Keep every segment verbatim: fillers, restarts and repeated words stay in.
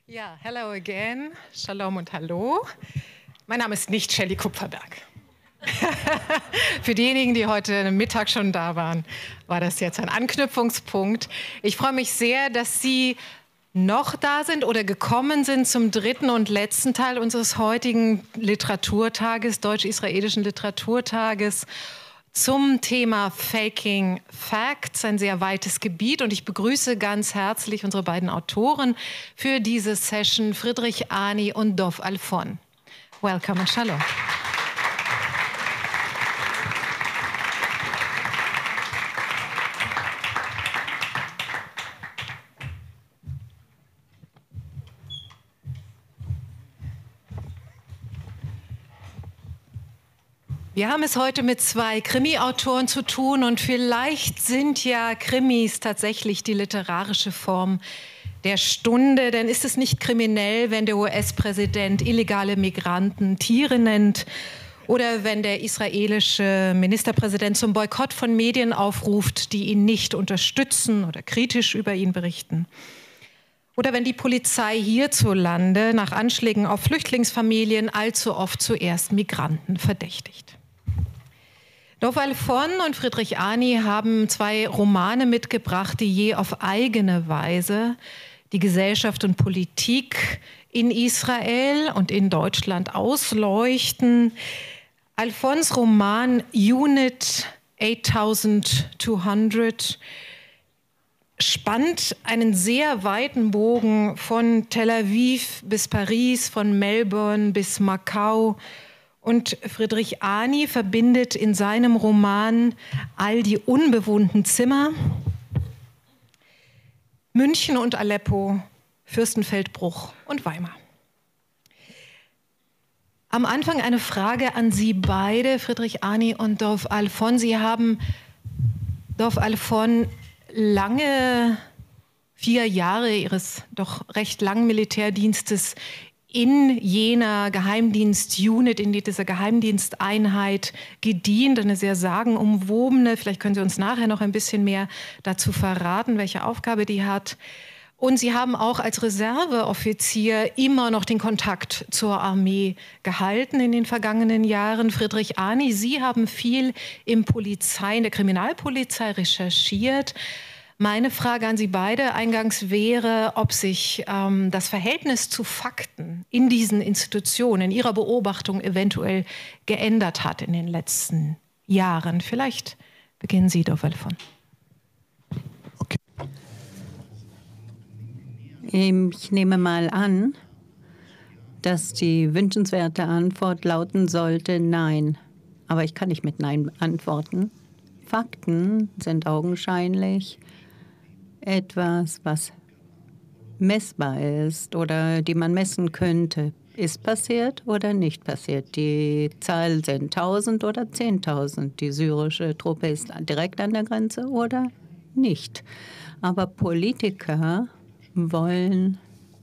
Ja, hello again. Shalom und hallo. Mein Name ist nicht Shelley Kupferberg. Für diejenigen, die heute Mittag schon da waren, war das jetzt ein Anknüpfungspunkt. Ich freue mich sehr, dass Sie noch da sind oder gekommen sind zum dritten und letzten Teil unseres heutigen Literaturtages, deutsch-israelischen Literaturtages, zum Thema Faking Facts, ein sehr weites Gebiet. Und ich begrüße ganz herzlich unsere beiden Autoren für diese Session, Friedrich Ani und Dov Alfon. Welcome and Shalom. Wir haben es heute mit zwei Krimi-Autoren zu tun und vielleicht sind ja Krimis tatsächlich die literarische Form der Stunde, denn ist es nicht kriminell, wenn der U S-Präsident illegale Migranten Tiere nennt oder wenn der israelische Ministerpräsident zum Boykott von Medien aufruft, die ihn nicht unterstützen oder kritisch über ihn berichten? Oder wenn die Polizei hierzulande nach Anschlägen auf Flüchtlingsfamilien allzu oft zuerst Migranten verdächtigt? Dov Alfon und Friedrich Ani haben zwei Romane mitgebracht, die je auf eigene Weise die Gesellschaft und Politik in Israel und in Deutschland ausleuchten. Alfons Roman Unit achttausendzweihundert spannt einen sehr weiten Bogen von Tel Aviv bis Paris, von Melbourne bis Macau. Und Friedrich Ani verbindet in seinem Roman all die unbewohnten Zimmer, München und Aleppo, Fürstenfeldbruck und Weimar. Am Anfang eine Frage an Sie beide, Friedrich Ani und Dov Alfon. Sie haben, Dov Alfon, lange, vier Jahre Ihres doch recht langen Militärdienstes in jener Geheimdienstunit, in dieser Geheimdiensteinheit gedient, eine sehr sagenumwobene, vielleicht können Sie uns nachher noch ein bisschen mehr dazu verraten, welche Aufgabe die hat. Und Sie haben auch als Reserveoffizier immer noch den Kontakt zur Armee gehalten in den vergangenen Jahren. Friedrich Ani, Sie haben viel im Polizei, in der Kriminalpolizei recherchiert. Meine Frage an Sie beide eingangs wäre, ob sich ähm, das Verhältnis zu Fakten in diesen Institutionen, in Ihrer Beobachtung eventuell geändert hat in den letzten Jahren. Vielleicht beginnen Sie, Dov Alfon. Okay. Ich nehme mal an, dass die wünschenswerte Antwort lauten sollte, nein. Aber ich kann nicht mit Nein antworten. Fakten sind augenscheinlich etwas, was messbar ist oder die man messen könnte. Ist passiert oder nicht passiert? Die Zahl sind tausend oder zehntausend. Die syrische Truppe ist direkt an der Grenze oder nicht. Aber Politiker wollen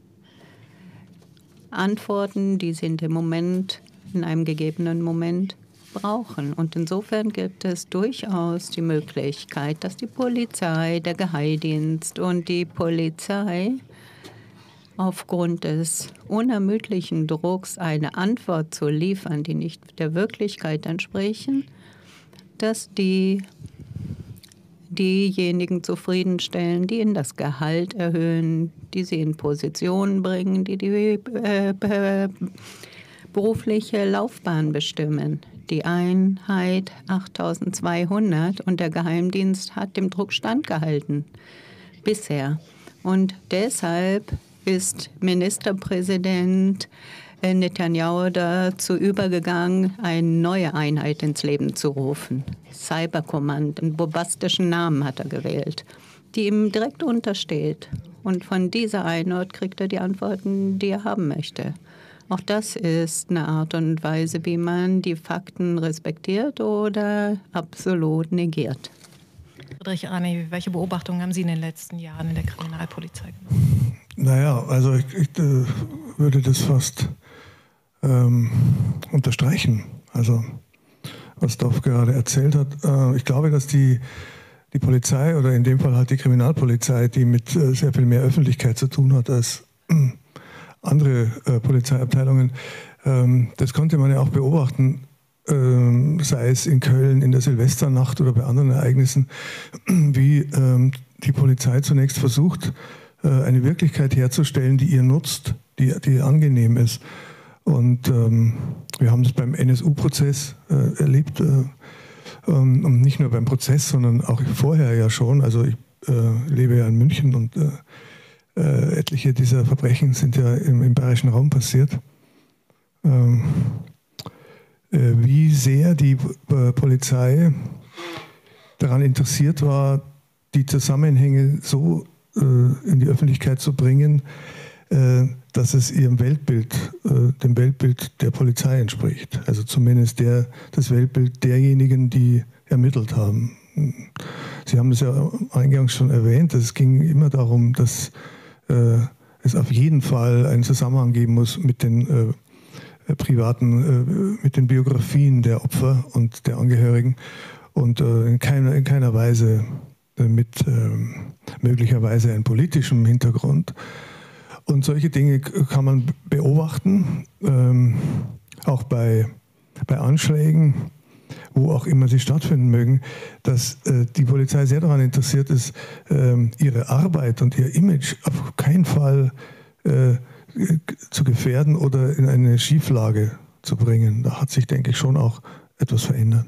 Antworten, die sie in dem Moment, in einem gegebenen Moment brauchen. Und insofern gibt es durchaus die Möglichkeit, dass die Polizei, der Geheimdienst und die Polizei aufgrund des unermüdlichen Drucks, eine Antwort zu liefern, die nicht der Wirklichkeit entsprechen, dass die diejenigen zufriedenstellen, die ihnen das Gehalt erhöhen, die sie in Positionen bringen, die die äh, äh, berufliche Laufbahn bestimmen. Die Einheit achttausendzweihundert und der Geheimdienst hat dem Druck standgehalten bisher. Und deshalb ist Ministerpräsident Netanyahu dazu übergegangen, eine neue Einheit ins Leben zu rufen. Cybercommand, einen bombastischen Namen hat er gewählt, die ihm direkt untersteht. Und von dieser Einheit kriegt er die Antworten, die er haben möchte. Auch das ist eine Art und Weise, wie man die Fakten respektiert oder absolut negiert. Friedrich Ani, welche Beobachtungen haben Sie in den letzten Jahren in der Kriminalpolizei gemacht? Naja, also ich, ich äh, würde das fast ähm, unterstreichen. Also was Dov gerade erzählt hat. Äh, ich glaube, dass die, die Polizei oder in dem Fall halt die Kriminalpolizei, die mit äh, sehr viel mehr Öffentlichkeit zu tun hat als andere äh, Polizeiabteilungen. Ähm, das konnte man ja auch beobachten, ähm, sei es in Köln in der Silvesternacht oder bei anderen Ereignissen, wie ähm, die Polizei zunächst versucht, äh, eine Wirklichkeit herzustellen, die ihr nutzt, die, die angenehm ist. Und ähm, wir haben das beim N S U-Prozess äh, erlebt, äh, ähm, und nicht nur beim Prozess, sondern auch vorher ja schon. Also ich äh, lebe ja in München und äh, äh, etliche dieser Verbrechen sind ja im, im bayerischen Raum passiert. Ähm, äh, wie sehr die äh, Polizei daran interessiert war, die Zusammenhänge so äh, in die Öffentlichkeit zu bringen, äh, dass es ihrem Weltbild, äh, dem Weltbild der Polizei entspricht. Also zumindest der, das Weltbild derjenigen, die ermittelt haben. Sie haben es ja eingangs schon erwähnt, es ging immer darum, dass äh, es auf jeden Fall einen Zusammenhang geben muss mit den äh, privaten, äh, mit den Biografien der Opfer und der Angehörigen und äh, in, keiner, in keiner Weise äh, mit äh, möglicherweise einem politischen Hintergrund. Und solche Dinge kann man beobachten, ähm, auch bei, bei Anschlägen, wo auch immer sie stattfinden mögen, dass äh, die Polizei sehr daran interessiert ist, äh, ihre Arbeit und ihr Image auf keinen Fall äh, zu gefährden oder in eine Schieflage zu bringen. Da hat sich, denke ich, schon auch etwas verändert.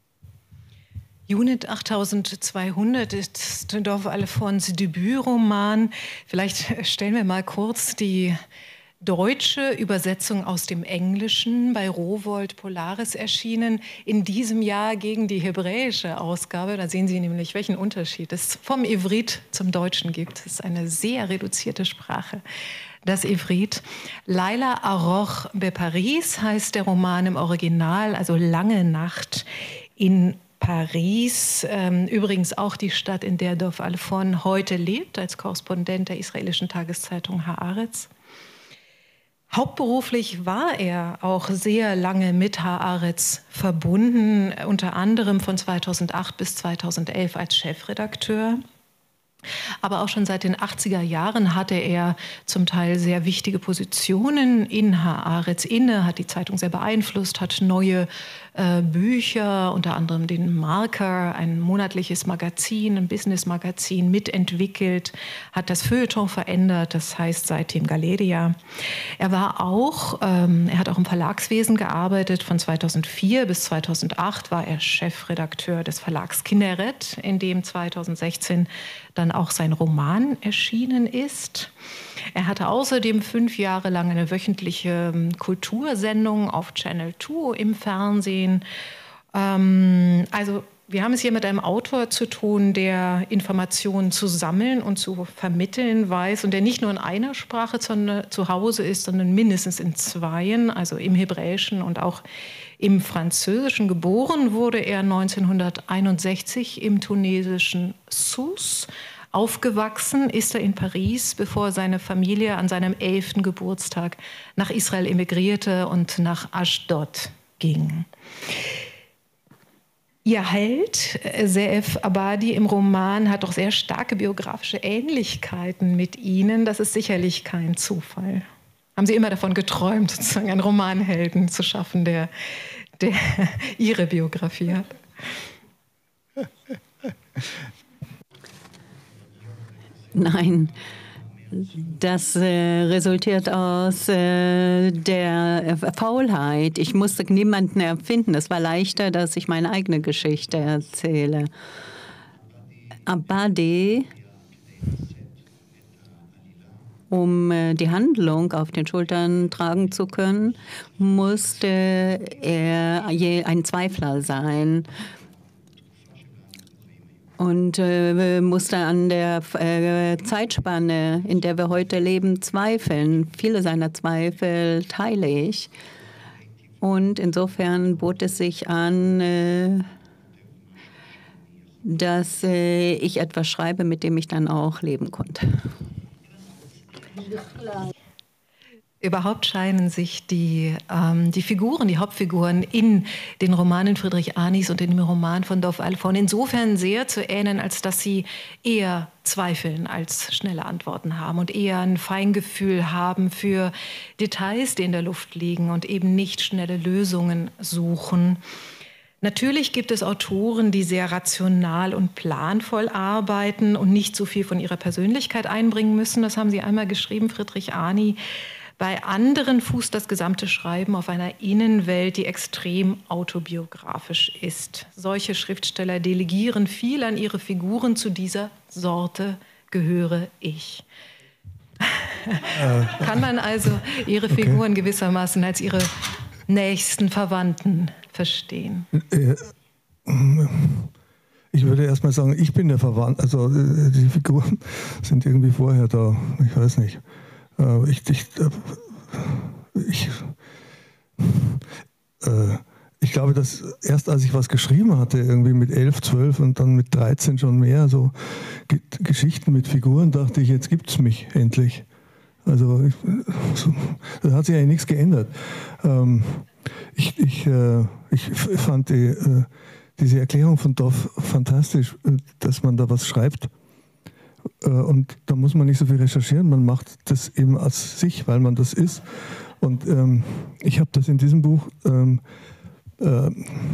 Unit achttausendzweihundert ist Dorf Alfons Debütroman. Vielleicht stellen wir mal kurz die deutsche Übersetzung aus dem Englischen bei Rowohlt Polaris erschienen, in diesem Jahr gegen die hebräische Ausgabe. Da sehen Sie nämlich, welchen Unterschied es vom Ivrit zum Deutschen gibt. Es ist eine sehr reduzierte Sprache, das Ivrit. Laila Aroch be Paris heißt der Roman im Original, also Lange Nacht in Paris, ähm, übrigens auch die Stadt, in der Dov Alfon heute lebt, als Korrespondent der israelischen Tageszeitung Haaretz. Hauptberuflich war er auch sehr lange mit Haaretz verbunden, unter anderem von zweitausendacht bis zweitausendelf als Chefredakteur. Aber auch schon seit den achtziger Jahren hatte er zum Teil sehr wichtige Positionen in Haaretz inne, hat die Zeitung sehr beeinflusst, hat neue äh, Bücher, unter anderem den Marker, ein monatliches Magazin, ein Business-Magazin mitentwickelt, hat das Feuilleton verändert, das heißt seitdem Galeria. Er war auch, ähm, er hat auch im Verlagswesen gearbeitet, von zweitausendvier bis zweitausendacht war er Chefredakteur des Verlags Kinneret, in dem zweitausendsechzehn dann auch sein Roman erschienen ist. Er hatte außerdem fünf Jahre lang eine wöchentliche Kultursendung auf Channel zwei im Fernsehen. Ähm, also wir haben es hier mit einem Autor zu tun, der Informationen zu sammeln und zu vermitteln weiß und der nicht nur in einer Sprache zu Hause ist, sondern mindestens in zweien, also im Hebräischen und auch im Französischen. Geboren wurde er neunzehnhunderteinundsechzig im tunesischen Sousse. Aufgewachsen ist er in Paris, bevor seine Familie an seinem elften Geburtstag nach Israel emigrierte und nach Ashdod ging. Ihr Held, Ze'ev Abadi im Roman, hat doch sehr starke biografische Ähnlichkeiten mit Ihnen. Das ist sicherlich kein Zufall. Haben Sie immer davon geträumt, sozusagen einen Romanhelden zu schaffen, der, der Ihre Biografie hat? Nein, das äh, resultiert aus äh, der Faulheit. Ich musste niemanden erfinden. Es war leichter, dass ich meine eigene Geschichte erzähle. Abadi, um äh, die Handlung auf den Schultern tragen zu können, musste er je ein Zweifler sein. Und äh, musste an der äh, Zeitspanne, in der wir heute leben, zweifeln. Viele seiner Zweifel teile ich. Und insofern bot es sich an, äh, dass äh, ich etwas schreibe, mit dem ich dann auch leben konnte. Überhaupt scheinen sich die, ähm, die Figuren, die Hauptfiguren in den Romanen Friedrich Anis und in dem Roman von Dov Alfon insofern sehr zu ähneln, als dass sie eher zweifeln als schnelle Antworten haben und eher ein Feingefühl haben für Details, die in der Luft liegen und eben nicht schnelle Lösungen suchen. Natürlich gibt es Autoren, die sehr rational und planvoll arbeiten und nicht so viel von ihrer Persönlichkeit einbringen müssen. Das haben Sie einmal geschrieben, Friedrich Ani. Bei anderen fußt das gesamte Schreiben auf einer Innenwelt, die extrem autobiografisch ist. Solche Schriftsteller delegieren viel an ihre Figuren. Zu dieser Sorte gehöre ich. Äh. Kann man also ihre Figuren okay. gewissermaßen als ihre nächsten Verwandten verstehen? Ich würde erst mal sagen, ich bin der Verwandte. Also die Figuren sind irgendwie vorher da. Ich weiß nicht. Ich, ich, ich, äh, ich glaube, dass erst als ich was geschrieben hatte, irgendwie mit elf, zwölf und dann mit dreizehn schon mehr, so G Geschichten mit Figuren, dachte ich, jetzt gibt es mich endlich. Also ich, so, da hat sich eigentlich nichts geändert. Ähm, ich, ich, äh, ich fand die, äh, diese Erklärung von Dov fantastisch, dass man da was schreibt. Und da muss man nicht so viel recherchieren, man macht das eben als sich, weil man das ist. Und ähm, ich habe das in diesem Buch ähm, äh,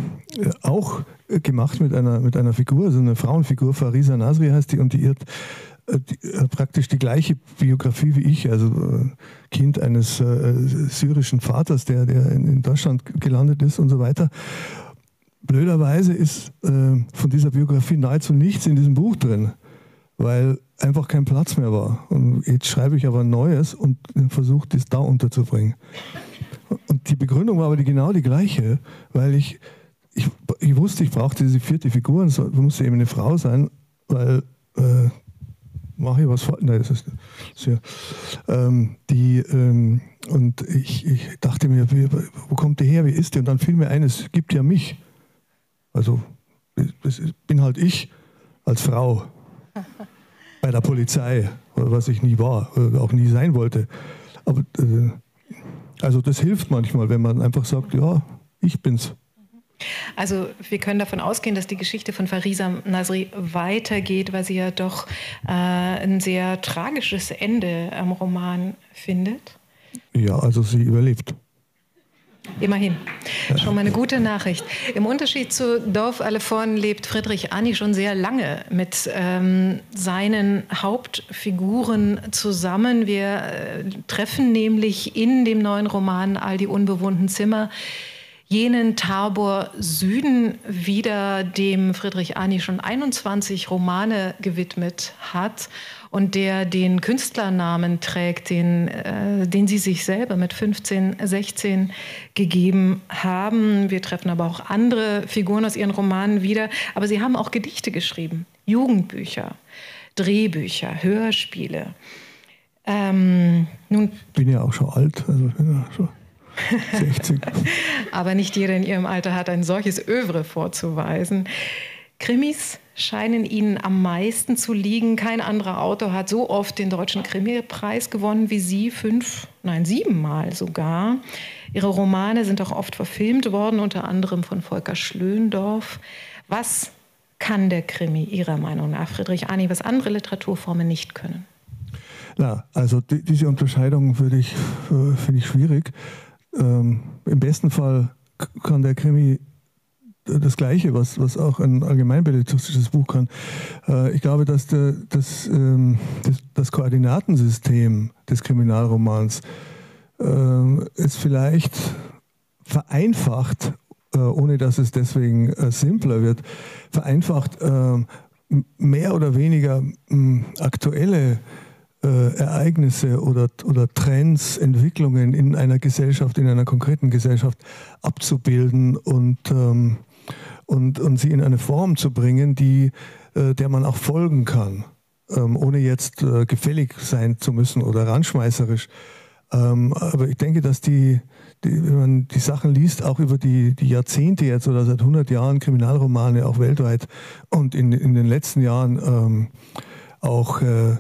auch gemacht mit einer, mit einer Figur, also eine Frauenfigur, Farisa Nasri heißt die, und die hat äh, die, äh, praktisch die gleiche Biografie wie ich, also äh, Kind eines äh, syrischen Vaters, der, der in, in Deutschland gelandet ist und so weiter. Blöderweise ist äh, von dieser Biografie nahezu nichts in diesem Buch drin, weil einfach kein Platz mehr war. Und jetzt schreibe ich aber ein Neues und versuche, das da unterzubringen. Und die Begründung war aber die, genau die gleiche, weil ich, ich, ich wusste, ich brauchte diese vierte Figur, es musste eben eine Frau sein, weil, äh, mache ich was vor? Nein, das ist sehr, ähm, die, ähm, und ich, ich dachte mir, wie, wo kommt die her, wie ist die? Und dann fiel mir ein, es gibt ja mich. Also, das bin halt ich als Frau. Bei der Polizei, was ich nie war, auch nie sein wollte. Aber äh, also das hilft manchmal, wenn man einfach sagt, ja, ich bin's. Also wir können davon ausgehen, dass die Geschichte von Farisa Nasri weitergeht, weil sie ja doch äh, ein sehr tragisches Ende am Roman findet. Ja, also sie überlebt. Immerhin. Schon mal eine gute Nachricht. Im Unterschied zu Dov Alfon lebt Friedrich Ani schon sehr lange mit ähm, seinen Hauptfiguren zusammen. Wir äh, treffen nämlich in dem neuen Roman All die unbewohnten Zimmer jenen Tabor Süden wieder, dem Friedrich Ani schon einundzwanzig Romane gewidmet hat und der den Künstlernamen trägt, den, äh, den sie sich selber mit fünfzehn, sechzehn gegeben haben. Wir treffen aber auch andere Figuren aus ihren Romanen wieder. Aber sie haben auch Gedichte geschrieben, Jugendbücher, Drehbücher, Hörspiele. Ähm, nun ich bin ja auch schon alt, also bin ja schon sechzig. Aber nicht jeder in ihrem Alter hat ein solches Övre vorzuweisen. Krimis scheinen Ihnen am meisten zu liegen. Kein anderer Autor hat so oft den Deutschen Krimipreis gewonnen wie Sie, fünf, nein, siebenmal sogar. Ihre Romane sind auch oft verfilmt worden, unter anderem von Volker Schlöndorff. Was kann der Krimi Ihrer Meinung nach, Friedrich Ani, was andere Literaturformen nicht können? Na, also die, diese Unterscheidung würde ich, äh, finde ich schwierig. Ähm, im besten Fall kann der Krimi das Gleiche, was, was auch ein allgemeinbelletristisches Buch kann. Äh, ich glaube, dass der, das, ähm, das, das Koordinatensystem des Kriminalromans äh, es vielleicht vereinfacht, äh, ohne dass es deswegen äh, simpler wird, vereinfacht äh, mehr oder weniger mh, aktuelle Äh, Ereignisse oder, oder Trends, Entwicklungen in einer Gesellschaft, in einer konkreten Gesellschaft abzubilden und, ähm, und, und sie in eine Form zu bringen, die, äh, der man auch folgen kann, ähm, ohne jetzt äh, gefällig sein zu müssen oder ranschmeißerisch. Ähm, aber ich denke, dass die, die, wenn man die Sachen liest, auch über die, die Jahrzehnte jetzt oder seit hundert Jahren Kriminalromane, auch weltweit und in, in den letzten Jahren ähm, auch äh,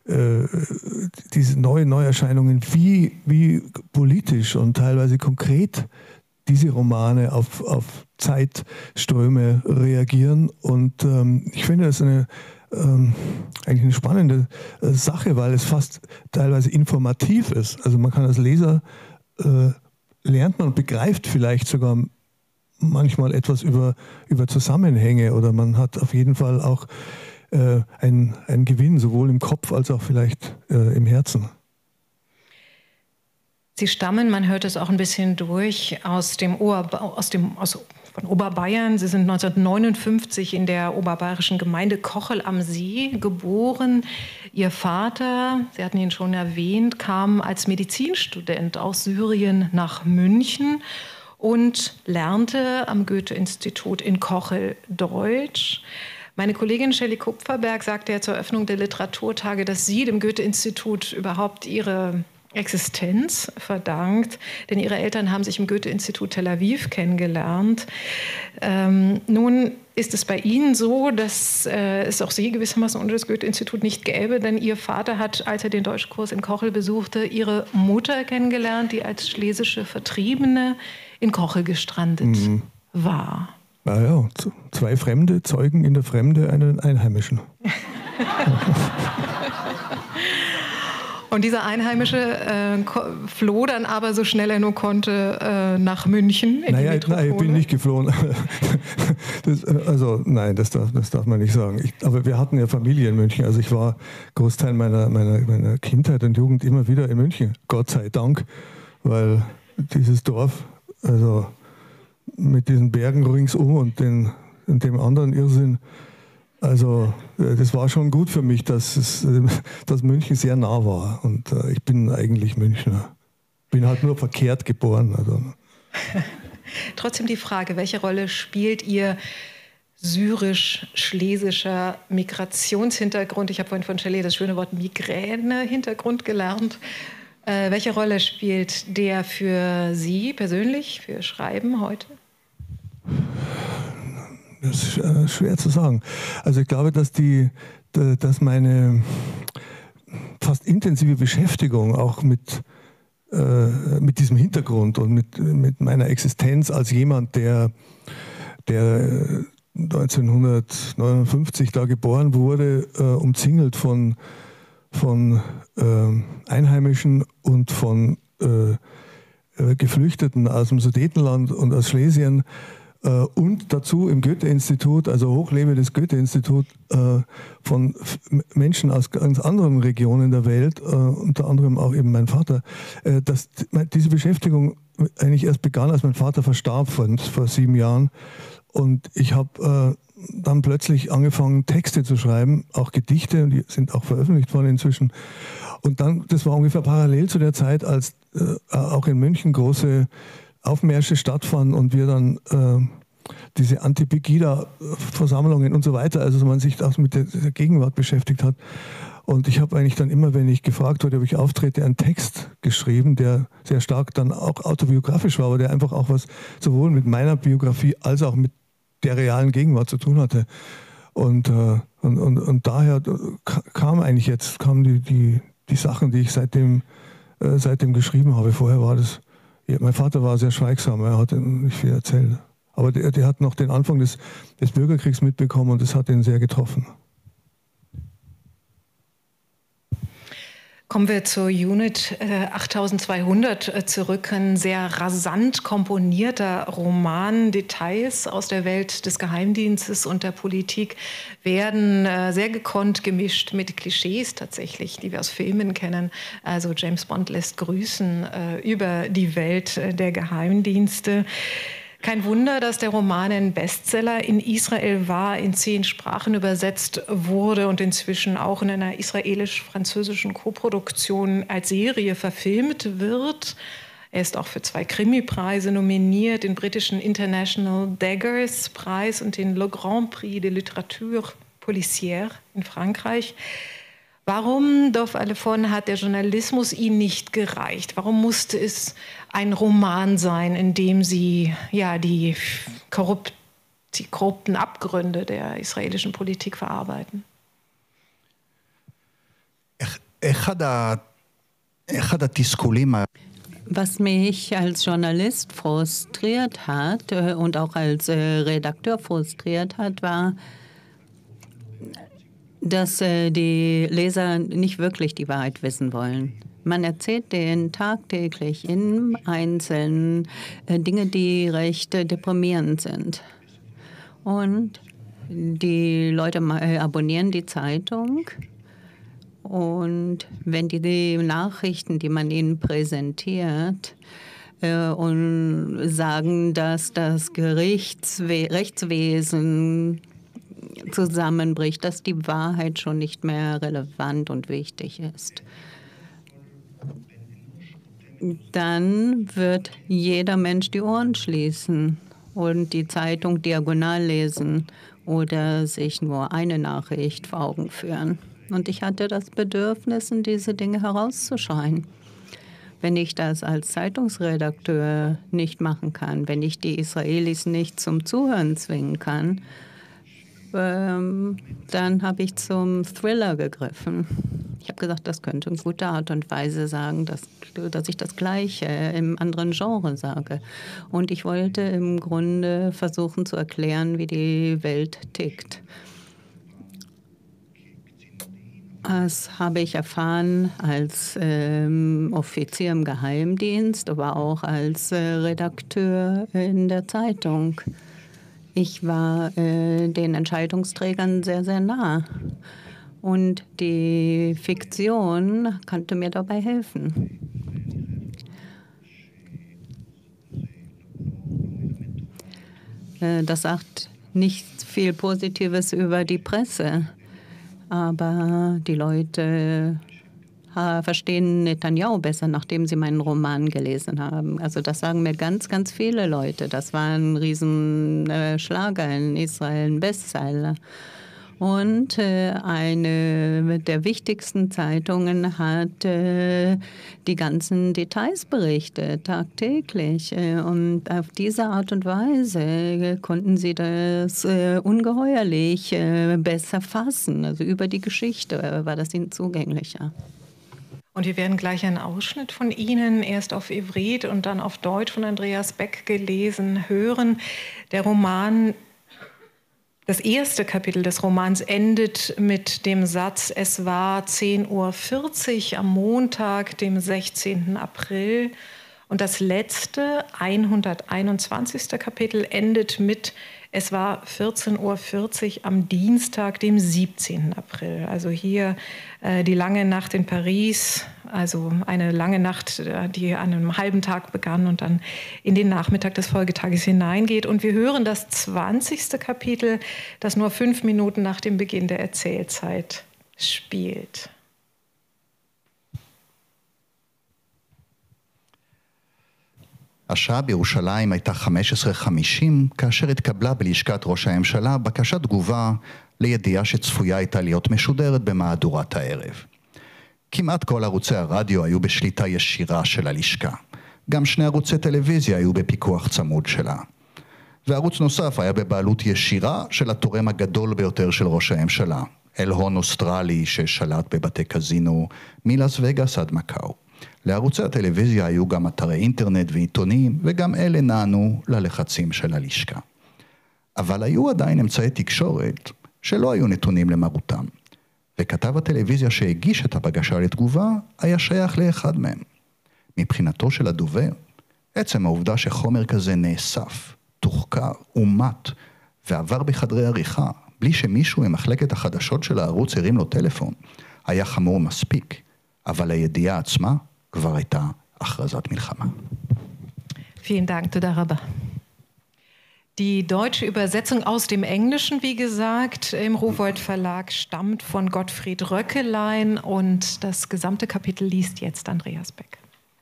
äh, diese neuen Neuerscheinungen, wie, wie politisch und teilweise konkret diese Romane auf, auf Zeitströme reagieren. Und ähm, ich finde das eine, ähm, eigentlich eine spannende äh, Sache, weil es fast teilweise informativ ist. Also man kann als Leser, äh, lernt man und begreift vielleicht sogar manchmal etwas über, über Zusammenhänge, oder man hat auf jeden Fall auch äh, einen, einen Gewinn, sowohl im Kopf als auch vielleicht äh, im Herzen. Sie stammen, man hört es auch ein bisschen durch, aus dem, Ober, aus dem aus, von Oberbayern. Sie sind neunzehnhundertneunundfünfzig in der oberbayerischen Gemeinde Kochel am See geboren. Ihr Vater, Sie hatten ihn schon erwähnt, kam als Medizinstudent aus Syrien nach München und lernte am Goethe-Institut in Kochel Deutsch. Meine Kollegin Shelley Kupferberg sagte ja zur Eröffnung der Literaturtage, dass sie dem Goethe-Institut überhaupt ihre Existenz verdankt, denn ihre Eltern haben sich im Goethe-Institut Tel Aviv kennengelernt. Ähm, nun ist es bei Ihnen so, dass äh, es auch Sie gewissermaßen ohne das Goethe-Institut nicht gäbe, denn Ihr Vater hat, als er den Deutschkurs in Kochel besuchte, Ihre Mutter kennengelernt, die als schlesische Vertriebene in Kochel gestrandet mhm. war. Naja, zwei Fremde zeugen in der Fremde einen Einheimischen. Und dieser Einheimische äh, floh dann aber so schnell er nur konnte äh, nach München. In naja, die Metropole. Nein, ich bin nicht geflohen. das, also nein, das darf, das darf man nicht sagen. Ich, aber wir hatten ja Familie in München. Also ich war Großteil meiner, meiner, meiner Kindheit und Jugend immer wieder in München. Gott sei Dank, weil dieses Dorf, also mit diesen Bergen ringsum und, den, und dem anderen Irrsinn, also das war schon gut für mich, dass, es, dass München sehr nah war. Und äh, ich bin eigentlich Münchner. Bin halt nur verkehrt geboren. Also. Trotzdem die Frage, welche Rolle spielt Ihr syrisch-schlesischer Migrationshintergrund? Ich habe vorhin von Shelley das schöne Wort Migräne-Hintergrund gelernt. Äh, welche Rolle spielt der für Sie persönlich, für Schreiben heute? Das ist äh, schwer zu sagen. Also ich glaube, dass, die, dass meine fast intensive Beschäftigung auch mit, äh, mit diesem Hintergrund und mit, mit meiner Existenz als jemand, der, der neunzehnhundertneunundfünfzig da geboren wurde, äh, umzingelt von, von äh, Einheimischen und von äh, Geflüchteten aus dem Sudetenland und aus Schlesien, und dazu im Goethe-Institut, also hochlebe das Goethe-Institut, äh, von Menschen aus ganz anderen Regionen der Welt, äh, unter anderem auch eben mein Vater, äh, dass diese Beschäftigung eigentlich erst begann, als mein Vater verstarb vor, vor sieben Jahren. Und ich habe äh, dann plötzlich angefangen, Texte zu schreiben, auch Gedichte, und die sind auch veröffentlicht worden inzwischen. Und dann, das war ungefähr parallel zu der Zeit, als äh, auch in München große Aufmärsche stattfanden und wir dann äh, diese Anti-Pegida-Versammlungen und so weiter, also man sich auch mit der, der Gegenwart beschäftigt hat. Und ich habe eigentlich dann immer, wenn ich gefragt wurde, ob ich auftrete, einen Text geschrieben, der sehr stark dann auch autobiografisch war, aber der einfach auch was sowohl mit meiner Biografie als auch mit der realen Gegenwart zu tun hatte. Und, äh, und, und, und daher kam eigentlich jetzt kamen die, die, die Sachen, die ich seitdem, äh, seitdem geschrieben habe. Vorher war das... Ja, mein Vater war sehr schweigsam, er hat nicht viel erzählt. Aber der, der hat noch den Anfang des, des Bürgerkriegs mitbekommen und das hat ihn sehr getroffen. Kommen wir zur Unit äh, achttausendzweihundert äh, zurück. Ein sehr rasant komponierter Roman. Details aus der Welt des Geheimdienstes und der Politik werden äh, sehr gekonnt gemischt mit Klischees tatsächlich, die wir aus Filmen kennen. Also James Bond lässt grüßen äh, über die Welt äh, der Geheimdienste. Kein Wunder, dass der Roman ein Bestseller in Israel war, in zehn Sprachen übersetzt wurde und inzwischen auch in einer israelisch-französischen Koproduktion als Serie verfilmt wird. Er ist auch für zwei Krimipreise nominiert, den britischen International Daggers Preis und den Le Grand Prix de Littérature Policière in Frankreich. Warum, Dov Alefon, hat der Journalismus Ihnen nicht gereicht? Warum musste es ein Roman sein, in dem Sie ja, die, korrupt, die korrupten Abgründe der israelischen Politik verarbeiten? Ach, Was mich als Journalist frustriert hat und auch als Redakteur frustriert hat, war, dass die Leser nicht wirklich die Wahrheit wissen wollen. Man erzählt denen tagtäglich im Einzelnen Dinge, die recht deprimierend sind. Und die Leute abonnieren die Zeitung. Und wenn die, die Nachrichten, die man ihnen präsentiert, äh, und sagen, dass das Gerichtswe- Rechtswesen zusammenbricht, dass die Wahrheit schon nicht mehr relevant und wichtig ist, dann wird jeder Mensch die Ohren schließen und die Zeitung diagonal lesen oder sich nur eine Nachricht vor Augen führen. Und ich hatte das Bedürfnis, diese Dinge herauszuschreien. Wenn ich das als Zeitungsredakteur nicht machen kann, wenn ich die Israelis nicht zum Zuhören zwingen kann, ähm, dann habe ich zum Thriller gegriffen. Ich habe gesagt, das könnte eine gute Art und Weise sagen, dass, dass ich das Gleiche im anderen Genre sage. Und ich wollte im Grunde versuchen zu erklären, wie die Welt tickt. Das habe ich erfahren als ähm, Offizier im Geheimdienst, aber auch als äh, Redakteur in der Zeitung. Ich war äh, den Entscheidungsträgern sehr, sehr nah. Und die Fiktion konnte mir dabei helfen. Äh, das sagt nicht viel Positives über die Presse. Aber die Leute äh, verstehen Netanyahu besser, nachdem sie meinen Roman gelesen haben. Also das sagen mir ganz, ganz viele Leute. Das war ein Riesenschlager äh, in Israel, ein Bestseller. Und äh, eine der wichtigsten Zeitungen hat äh, die ganzen Details berichtet, tagtäglich. Äh, und auf diese Art und Weise äh, konnten sie das äh, ungeheuerlich äh, besser fassen. Also über die Geschichte äh, war das ihnen zugänglicher. Und wir werden gleich einen Ausschnitt von Ihnen, erst auf Ivrit und dann auf Deutsch von Andreas Beck gelesen, hören. Der Roman Das erste Kapitel des Romans endet mit dem Satz, es war zehn Uhr vierzig am Montag, dem sechzehnten April. Und das letzte, hunderteinundzwanzigste Kapitel endet mit, es war vierzehn Uhr vierzig am Dienstag, dem siebzehnten April. Also hier äh, die lange Nacht in Paris, also eine lange Nacht, die an einem halben Tag begann und dann in den Nachmittag des Folgetages hineingeht. Und wir hören das zwanzigste Kapitel, das nur fünf Minuten nach dem Beginn der Erzählzeit spielt. השעה בירושלים הייתה חמש עשרה חמישים, כאשר התקבלה בלשכת ראש הממשלה בקשת תגובה לידיעה שצפויה הייתה להיות משודרת במהדורת הערב. כמעט כל ערוצי הרדיו היו בשליטה ישירה של הלשכה. גם שני ערוצי טלוויזיה היו בפיקוח צמוד שלה. וערוץ נוסף היה בבעלות ישירה של התורם הגדול ביותר של ראש הממשלה, אל הון אוסטרלי ששלט בבתי קזינו מלאס וגאס עד מקאו. לערוצי הטלוויזיה היו גם אתרי אינטרנט ועיתונים, וגם אלה נענו ללחצים של הלשכה. אבל היו עדיין אמצעי תקשורת שלא היו נתונים למרותם, וכתב הטלוויזיה שהגיש את הבקשה לתגובה היה שייך לאחד מהם. מבחינתו של הדובר, עצם העובדה שחומר כזה נאסף, תוחקר, אומת, ועבר בחדרי עריכה, בלי שמישהו ממחלקת החדשות של הערוץ הרים לו טלפון, היה חמור מספיק, אבל הידיעה עצמה כבר הייתה הכרזת מלחמה. Vielen Dank, תודה רבה. Die deutsche Übersetzung aus dem Englischen, wie gesagt, im Rowohlt Verlag stammt von Gottfried Röckelein und das gesamte Kapitel liest jetzt Andreas Beck.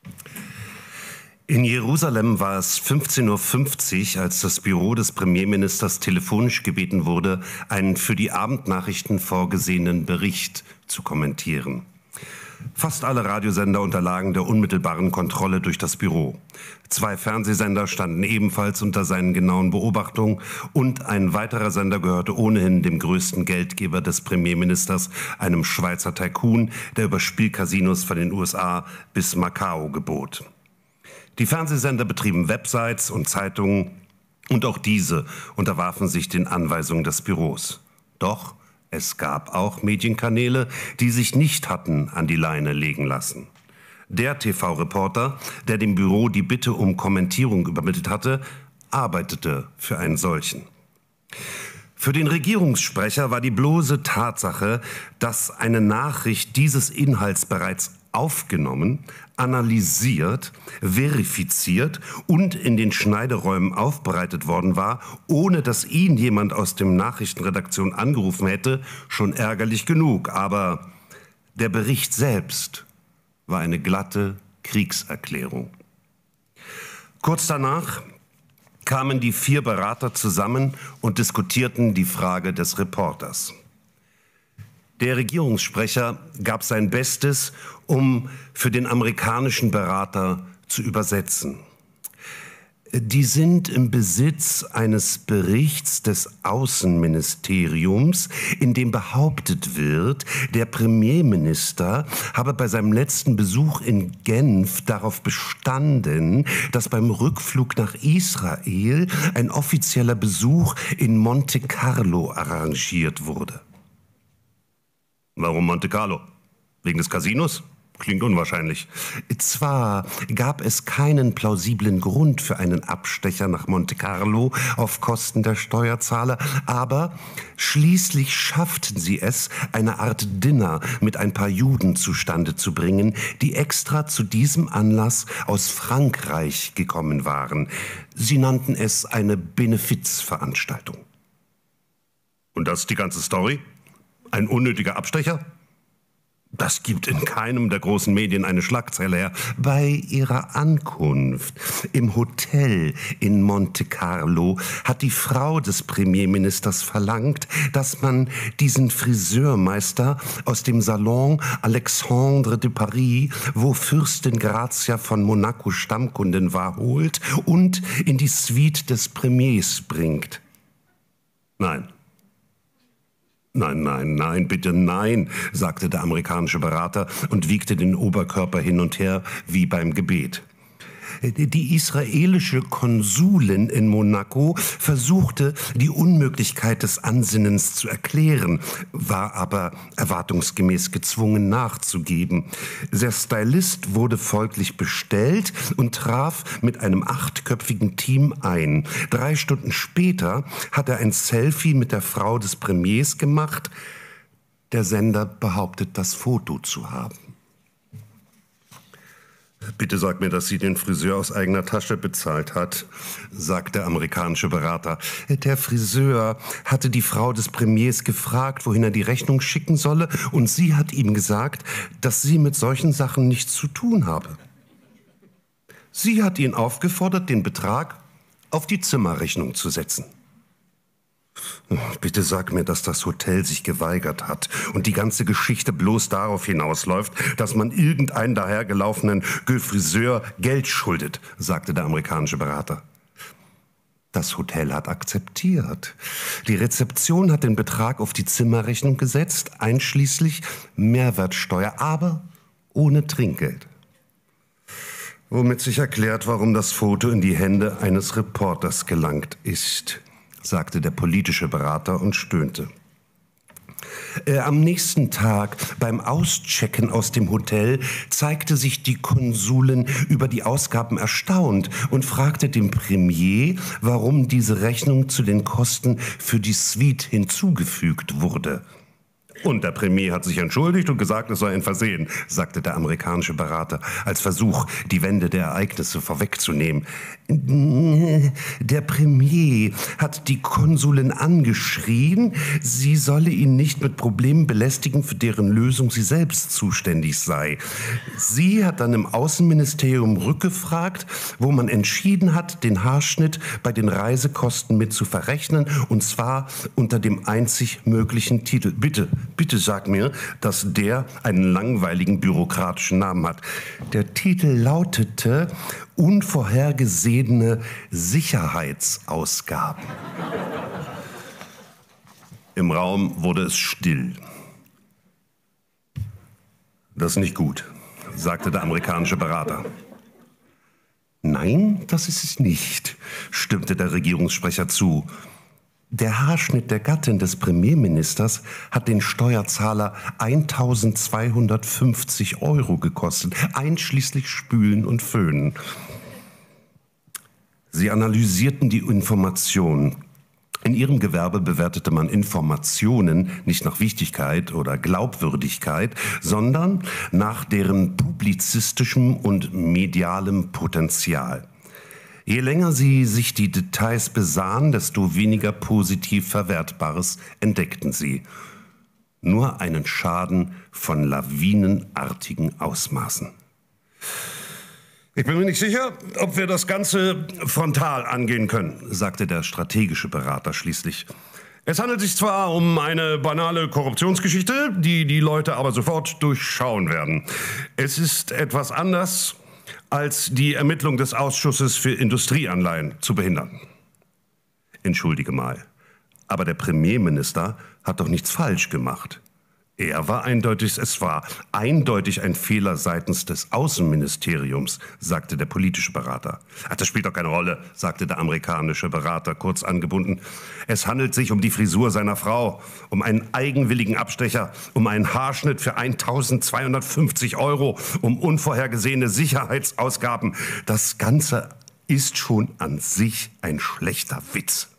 In Jerusalem war es fünfzehn Uhr fünfzig, als das Büro des Premierministers telefonisch gebeten wurde, einen für die Abendnachrichten vorgesehenen Bericht zu kommentieren. Fast alle Radiosender unterlagen der unmittelbaren Kontrolle durch das Büro. Zwei Fernsehsender standen ebenfalls unter seinen genauen Beobachtungen und ein weiterer Sender gehörte ohnehin dem größten Geldgeber des Premierministers, einem Schweizer Tycoon, der über Spielcasinos von den U S A bis Macau gebot. Die Fernsehsender betrieben Websites und Zeitungen und auch diese unterwarfen sich den Anweisungen des Büros. Doch es gab auch Medienkanäle, die sich nicht hatten an die Leine legen lassen. Der T V-Reporter, der dem Büro die Bitte um Kommentierung übermittelt hatte, arbeitete für einen solchen. Für den Regierungssprecher war die bloße Tatsache, dass eine Nachricht dieses Inhalts bereits aufgenommen, analysiert, verifiziert und in den Schneideräumen aufbereitet worden war, ohne dass ihn jemand aus der Nachrichtenredaktion angerufen hätte, schon ärgerlich genug. Aber der Bericht selbst war eine glatte Kriegserklärung. Kurz danach kamen die vier Berater zusammen und diskutierten die Frage des Reporters. Der Regierungssprecher gab sein Bestes, um für den amerikanischen Berater zu übersetzen. Die sind im Besitz eines Berichts des Außenministeriums, in dem behauptet wird, der Premierminister habe bei seinem letzten Besuch in Genf darauf bestanden, dass beim Rückflug nach Israel ein offizieller Besuch in Monte Carlo arrangiert wurde. Warum Monte Carlo? Wegen des Casinos? Klingt unwahrscheinlich. Zwar gab es keinen plausiblen Grund für einen Abstecher nach Monte Carlo auf Kosten der Steuerzahler, aber schließlich schafften sie es, eine Art Dinner mit ein paar Juden zustande zu bringen, die extra zu diesem Anlass aus Frankreich gekommen waren. Sie nannten es eine Benefizveranstaltung. Und das ist die ganze Story? Ein unnötiger Abstecher? Das gibt in keinem der großen Medien eine Schlagzeile her. Bei ihrer Ankunft im Hotel in Monte Carlo hat die Frau des Premierministers verlangt, dass man diesen Friseurmeister aus dem Salon Alexandre de Paris, wo Fürstin Grazia von Monaco Stammkundin war, holt und in die Suite des Premiers bringt. Nein. Nein, nein, nein, bitte nein, sagte der amerikanische Berater und wiegte den Oberkörper hin und her wie beim Gebet. Die israelische Konsulin in Monaco versuchte, die Unmöglichkeit des Ansinnens zu erklären, war aber erwartungsgemäß gezwungen nachzugeben. Der Stylist wurde folglich bestellt und traf mit einem achtköpfigen Team ein. Drei Stunden später hat er ein Selfie mit der Frau des Premiers gemacht. Der Sender behauptet, das Foto zu haben. Bitte sag mir, dass sie den Friseur aus eigener Tasche bezahlt hat, sagt der amerikanische Berater. Der Friseur hatte die Frau des Premiers gefragt, wohin er die Rechnung schicken solle, und sie hat ihm gesagt, dass sie mit solchen Sachen nichts zu tun habe. Sie hat ihn aufgefordert, den Betrag auf die Zimmerrechnung zu setzen. Bitte sag mir, dass das Hotel sich geweigert hat und die ganze Geschichte bloß darauf hinausläuft, dass man irgendeinen dahergelaufenen Friseur Geld schuldet, sagte der amerikanische Berater. Das Hotel hat akzeptiert. Die Rezeption hat den Betrag auf die Zimmerrechnung gesetzt, einschließlich Mehrwertsteuer, aber ohne Trinkgeld. Womit sich erklärt, warum das Foto in die Hände eines Reporters gelangt ist, sagte der politische Berater und stöhnte. Äh, am nächsten Tag beim Auschecken aus dem Hotel zeigte sich die Konsulin über die Ausgaben erstaunt und fragte den Premier, warum diese Rechnung zu den Kosten für die Suite hinzugefügt wurde. Und der Premier hat sich entschuldigt und gesagt, es sei ein Versehen, sagte der amerikanische Berater, als Versuch, die Wende der Ereignisse vorwegzunehmen. Der Premier hat die Konsulin angeschrien, sie solle ihn nicht mit Problemen belästigen, für deren Lösung sie selbst zuständig sei. Sie hat dann im Außenministerium rückgefragt, wo man entschieden hat, den Haarschnitt bei den Reisekosten mit zu verrechnen, und zwar unter dem einzig möglichen Titel. Bitte, Bitte sag mir, dass der einen langweiligen bürokratischen Namen hat. Der Titel lautete Unvorhergesehene Sicherheitsausgaben. Im Raum wurde es still. Das ist nicht gut, sagte der amerikanische Berater. Nein, das ist es nicht, stimmte der Regierungssprecher zu. Der Haarschnitt der Gattin des Premierministers hat den Steuerzahler eintausendzweihundertfünfzig Euro gekostet, einschließlich Spülen und Föhnen. Sie analysierten die Informationen. In ihrem Gewerbe bewertete man Informationen nicht nach Wichtigkeit oder Glaubwürdigkeit, sondern nach deren publizistischem und medialem Potenzial. Je länger sie sich die Details besahen, desto weniger positiv Verwertbares entdeckten sie. Nur einen Schaden von lawinenartigen Ausmaßen. Ich bin mir nicht sicher, ob wir das Ganze frontal angehen können, sagte der strategische Berater schließlich. Es handelt sich zwar um eine banale Korruptionsgeschichte, die die Leute aber sofort durchschauen werden. Es ist etwas anders, als die Ermittlung des Ausschusses für Industrieanleihen zu behindern. Entschuldige mal, aber der Premierminister hat doch nichts falsch gemacht. Er war eindeutig, es war eindeutig ein Fehler seitens des Außenministeriums, sagte der politische Berater. Ach, das spielt doch keine Rolle, sagte der amerikanische Berater, kurz angebunden. Es handelt sich um die Frisur seiner Frau, um einen eigenwilligen Abstecher, um einen Haarschnitt für eintausendzweihundertfünfzig Euro, um unvorhergesehene Sicherheitsausgaben. Das Ganze ist schon an sich ein schlechter Witz.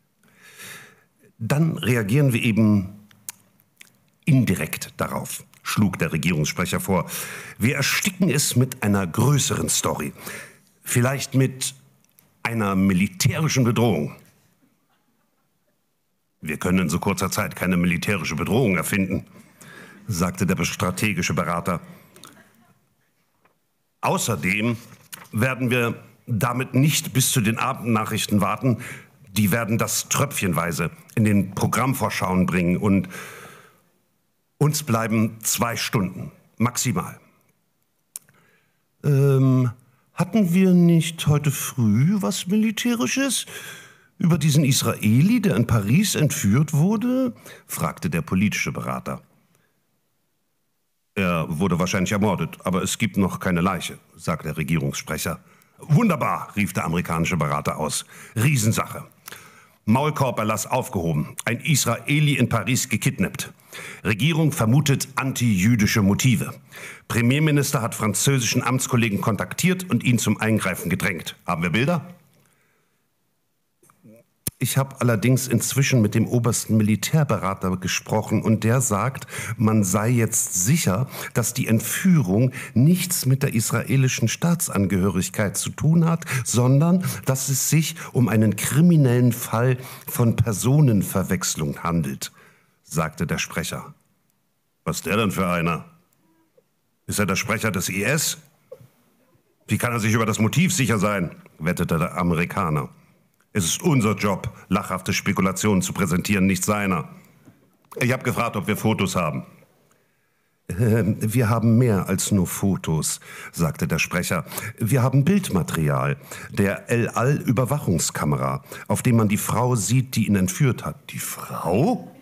Dann reagieren wir eben indirekt darauf, schlug der Regierungssprecher vor. Wir ersticken es mit einer größeren Story. Vielleicht mit einer militärischen Bedrohung. Wir können in so kurzer Zeit keine militärische Bedrohung erfinden, sagte der strategische Berater. Außerdem werden wir damit nicht bis zu den Abendnachrichten warten. Die werden das tröpfchenweise in den Programmvorschauen bringen und uns bleiben zwei Stunden, maximal. Ähm, hatten wir nicht heute früh was Militärisches über diesen Israeli, der in Paris entführt wurde? Fragte der politische Berater. Er wurde wahrscheinlich ermordet, aber es gibt noch keine Leiche, sagte der Regierungssprecher. Wunderbar, rief der amerikanische Berater aus. Riesensache. Maulkorberlass aufgehoben. Ein Israeli in Paris gekidnappt. Regierung vermutet antijüdische Motive. Premierminister hat französischen Amtskollegen kontaktiert und ihn zum Eingreifen gedrängt. Haben wir Bilder? Ich habe allerdings inzwischen mit dem obersten Militärberater gesprochen und der sagt, man sei jetzt sicher, dass die Entführung nichts mit der israelischen Staatsangehörigkeit zu tun hat, sondern dass es sich um einen kriminellen Fall von Personenverwechslung handelt, sagte der Sprecher. Was ist der denn für einer? Ist er der Sprecher des I S? Wie kann er sich über das Motiv sicher sein, wettete der Amerikaner. Es ist unser Job, lachhafte Spekulationen zu präsentieren, nicht seiner. Ich habe gefragt, ob wir Fotos haben. Äh, wir haben mehr als nur Fotos, sagte der Sprecher. Wir haben Bildmaterial, der El Al-Überwachungskamera, auf dem man die Frau sieht, die ihn entführt hat. Die Frau?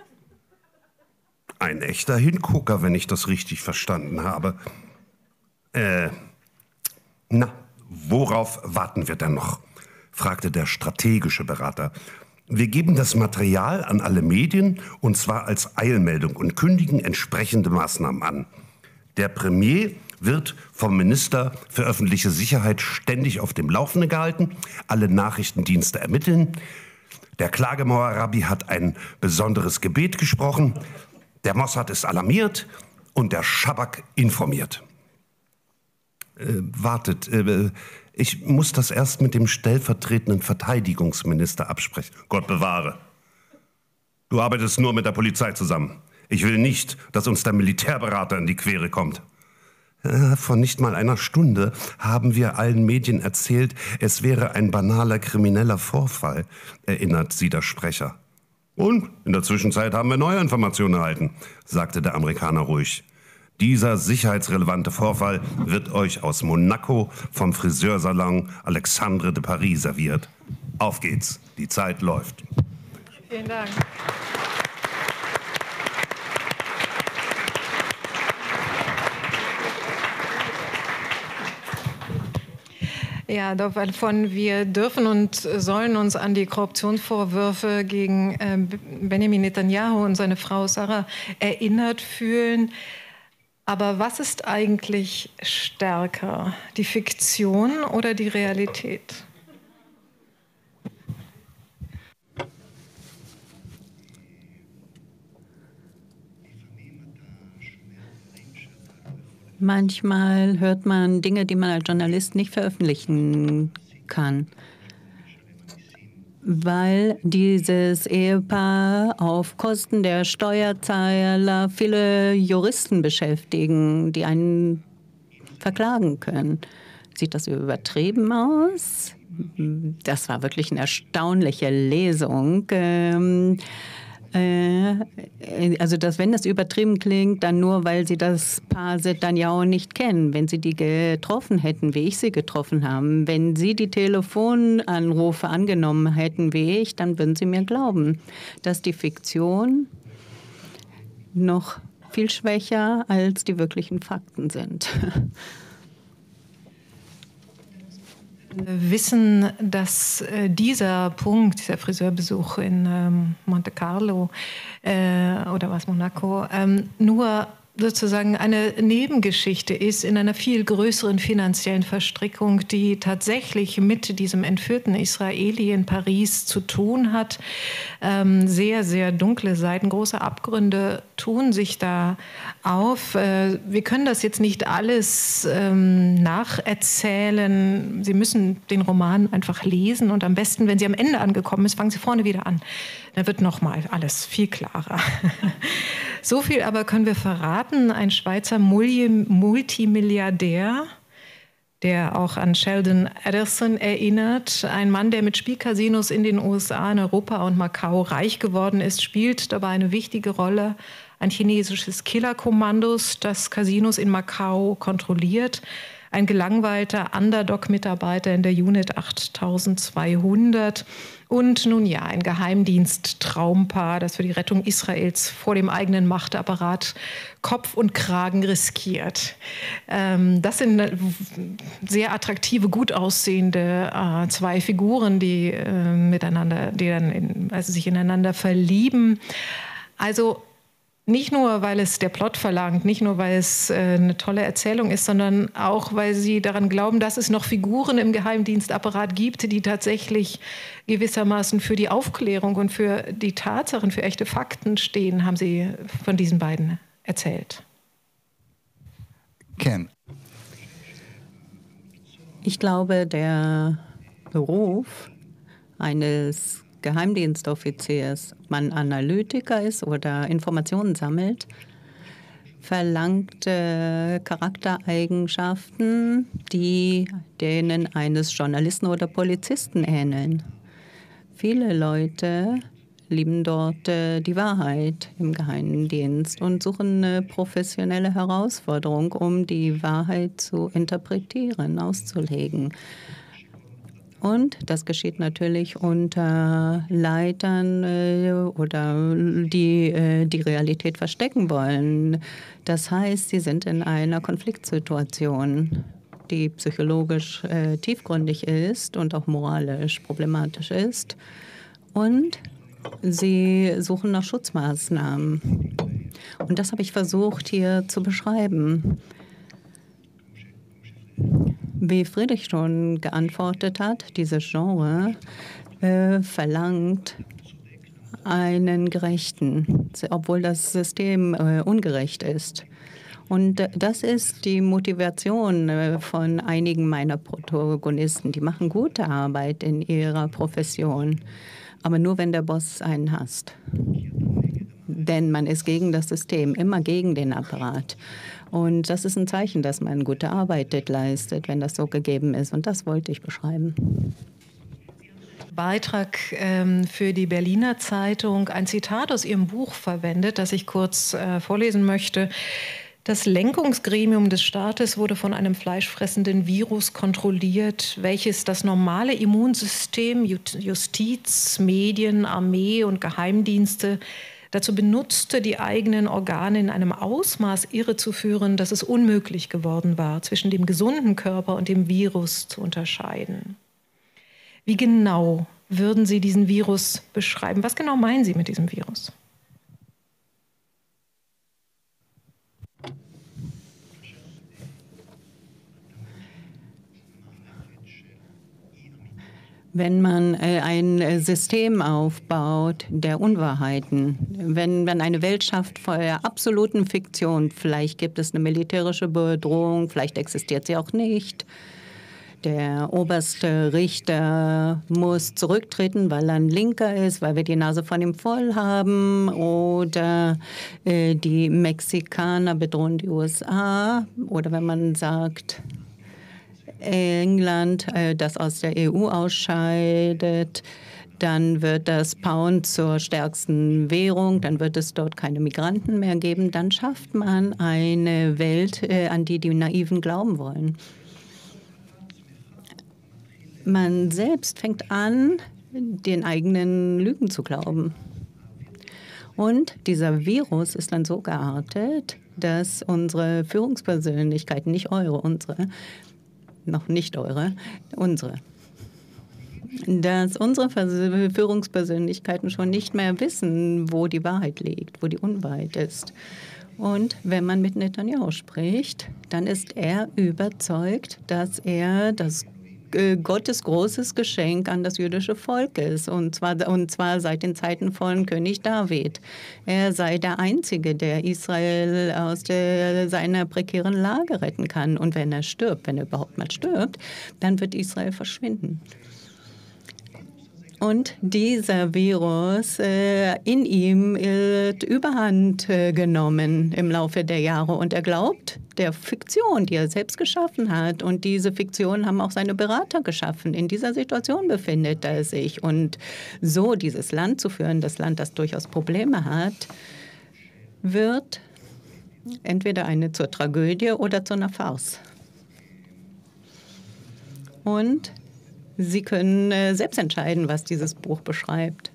Ein echter Hingucker, wenn ich das richtig verstanden habe. Äh, na, worauf warten wir denn noch? Fragte der strategische Berater. Wir geben das Material an alle Medien, und zwar als Eilmeldung, und kündigen entsprechende Maßnahmen an. Der Premier wird vom Minister für öffentliche Sicherheit ständig auf dem Laufenden gehalten, alle Nachrichtendienste ermitteln. Der Klagemauer-Rabbi hat ein besonderes Gebet gesprochen, der Mossad ist alarmiert und der Schabak informiert. Äh, wartet, äh, ich muss das erst mit dem stellvertretenden Verteidigungsminister absprechen. Gott bewahre. Du arbeitest nur mit der Polizei zusammen. Ich will nicht, dass uns der Militärberater in die Quere kommt. Vor nicht mal einer Stunde haben wir allen Medien erzählt, es wäre ein banaler krimineller Vorfall, erinnert sie der Sprecher. Und in der Zwischenzeit haben wir neue Informationen erhalten, sagte der Amerikaner ruhig. Dieser sicherheitsrelevante Vorfall wird euch aus Monaco vom Friseursalon Alexandre de Paris serviert. Auf geht's, die Zeit läuft. Vielen Dank. Ja, davon wir dürfen und sollen uns an die Korruptionsvorwürfe gegen äh, Benjamin Netanyahu und seine Frau Sarah erinnert fühlen. Aber was ist eigentlich stärker, die Fiktion oder die Realität? Manchmal hört man Dinge, die man als Journalist nicht veröffentlichen kann, weil dieses Ehepaar auf Kosten der Steuerzahler viele Juristen beschäftigen, die einen verklagen können. Sieht das übertrieben aus? Das war wirklich eine erstaunliche Lesung. Ähm, Also, dass, wenn das übertrieben klingt, dann nur, weil Sie das Paar Netanyahu nicht kennen. Wenn Sie die getroffen hätten, wie ich sie getroffen habe, wenn Sie die Telefonanrufe angenommen hätten, wie ich, dann würden Sie mir glauben, dass die Fiktion noch viel schwächer als die wirklichen Fakten sind. Wissen, dass äh, dieser Punkt, dieser Friseurbesuch in ähm, Monte Carlo äh, oder was Monaco, ähm, nur sozusagen eine Nebengeschichte ist in einer viel größeren finanziellen Verstrickung, die tatsächlich mit diesem entführten Israeli in Paris zu tun hat. Ähm, sehr, sehr dunkle Seiten, große Abgründe tun sich da auf. Äh, wir können das jetzt nicht alles ähm, nacherzählen. Sie müssen den Roman einfach lesen und am besten, wenn Sie am Ende angekommen ist, fangen Sie vorne wieder an. Da wird nochmal alles viel klarer. So viel aber können wir verraten. Ein Schweizer Multimilliardär, der auch an Sheldon Adelson erinnert, ein Mann, der mit Spielcasinos in den U S A, in Europa und Macau reich geworden ist, spielt dabei eine wichtige Rolle. Ein chinesisches Killerkommando, das Casinos in Macau kontrolliert. Ein gelangweilter Underdog-Mitarbeiter in der Unit achttausendzweihundert. Und nun ja, ein Geheimdienst-Traumpaar, das für die Rettung Israels vor dem eigenen Machtapparat Kopf und Kragen riskiert. Ähm, das sind sehr attraktive, gut aussehende äh, zwei Figuren, die äh, miteinander, die dann in, also sich ineinander verlieben. Also nicht nur, weil es der Plot verlangt, nicht nur, weil es äh, eine tolle Erzählung ist, sondern auch, weil sie daran glauben, dass es noch Figuren im Geheimdienstapparat gibt, die tatsächlich gewissermaßen für die Aufklärung und für die Tatsachen, für echte Fakten stehen, haben sie von diesen beiden erzählt. Ken. Ich glaube, der Beruf eines Geheimdienstoffiziers, ob man Analytiker ist oder Informationen sammelt, verlangt äh, Charaktereigenschaften, die denen eines Journalisten oder Polizisten ähneln. Viele Leute lieben dort äh, die Wahrheit im Geheimdienst und suchen eine professionelle Herausforderung, um die Wahrheit zu interpretieren, auszulegen. Und das geschieht natürlich unter Leitern äh, oder die äh, die Realität verstecken wollen. Das heißt, sie sind in einer Konfliktsituation, die psychologisch äh, tiefgründig ist und auch moralisch problematisch ist. Und sie suchen nach Schutzmaßnahmen. Und das habe ich versucht hier zu beschreiben. Wie Friedrich schon geantwortet hat, dieses Genre äh, verlangt einen Gerechten, obwohl das System äh, ungerecht ist. Und äh, das ist die Motivation äh, von einigen meiner Protagonisten. Die machen gute Arbeit in ihrer Profession, aber nur, wenn der Boss einen hasst. Denn man ist gegen das System, immer gegen den Apparat. Und das ist ein Zeichen, dass man gute Arbeit leistet, wenn das so gegeben ist. Und das wollte ich beschreiben. Beitrag ähm, für die Berliner Zeitung ein Zitat aus Ihrem Buch verwendet, das ich kurz äh, vorlesen möchte. Das Lenkungsgremium des Staates wurde von einem fleischfressenden Virus kontrolliert, welches das normale Immunsystem, Justiz, Medien, Armee und Geheimdienste dazu benutzte, die eigenen Organe in einem Ausmaß irrezuführen, dass es unmöglich geworden war, zwischen dem gesunden Körper und dem Virus zu unterscheiden. Wie genau würden Sie diesen Virus beschreiben? Was genau meinen Sie mit diesem Virus? Wenn man äh, ein System aufbaut der Unwahrheiten, wenn man eine Welt schafft vor der absoluten Fiktion, vielleicht gibt es eine militärische Bedrohung, vielleicht existiert sie auch nicht. Der oberste Richter muss zurücktreten, weil er ein Linker ist, weil wir die Nase von ihm voll haben. Oder äh, die Mexikaner bedrohen die U S A. Oder wenn man sagt, England, äh, das aus der E U ausscheidet, dann wird das Pound zur stärksten Währung, dann wird es dort keine Migranten mehr geben. Dann schafft man eine Welt, äh, an die die Naiven glauben wollen. Man selbst fängt an, den eigenen Lügen zu glauben. Und dieser Virus ist dann so geartet, dass unsere Führungspersönlichkeiten, nicht eure, unsere, noch nicht eure, unsere, dass unsere Führungspersönlichkeiten schon nicht mehr wissen, wo die Wahrheit liegt, wo die Unwahrheit ist. Und wenn man mit Netanyahu spricht, dann ist er überzeugt, dass er das Gottes großes Geschenk an das jüdische Volk ist, und zwar, und zwar seit den Zeiten von König David. Er sei der Einzige, der Israel aus der, seiner prekären Lage retten kann. Und wenn er stirbt, wenn er überhaupt mal stirbt, dann wird Israel verschwinden. Und dieser Virus äh, in ihm wird Überhand äh, genommen im Laufe der Jahre. Und er glaubt der Fiktion, die er selbst geschaffen hat. Und diese Fiktion haben auch seine Berater geschaffen. In dieser Situation befindet er sich. Und so dieses Land zu führen, das Land, das durchaus Probleme hat, wird entweder eine zur Tragödie oder zu einer Farce. Und Sie können äh, selbst entscheiden, was dieses Buch beschreibt.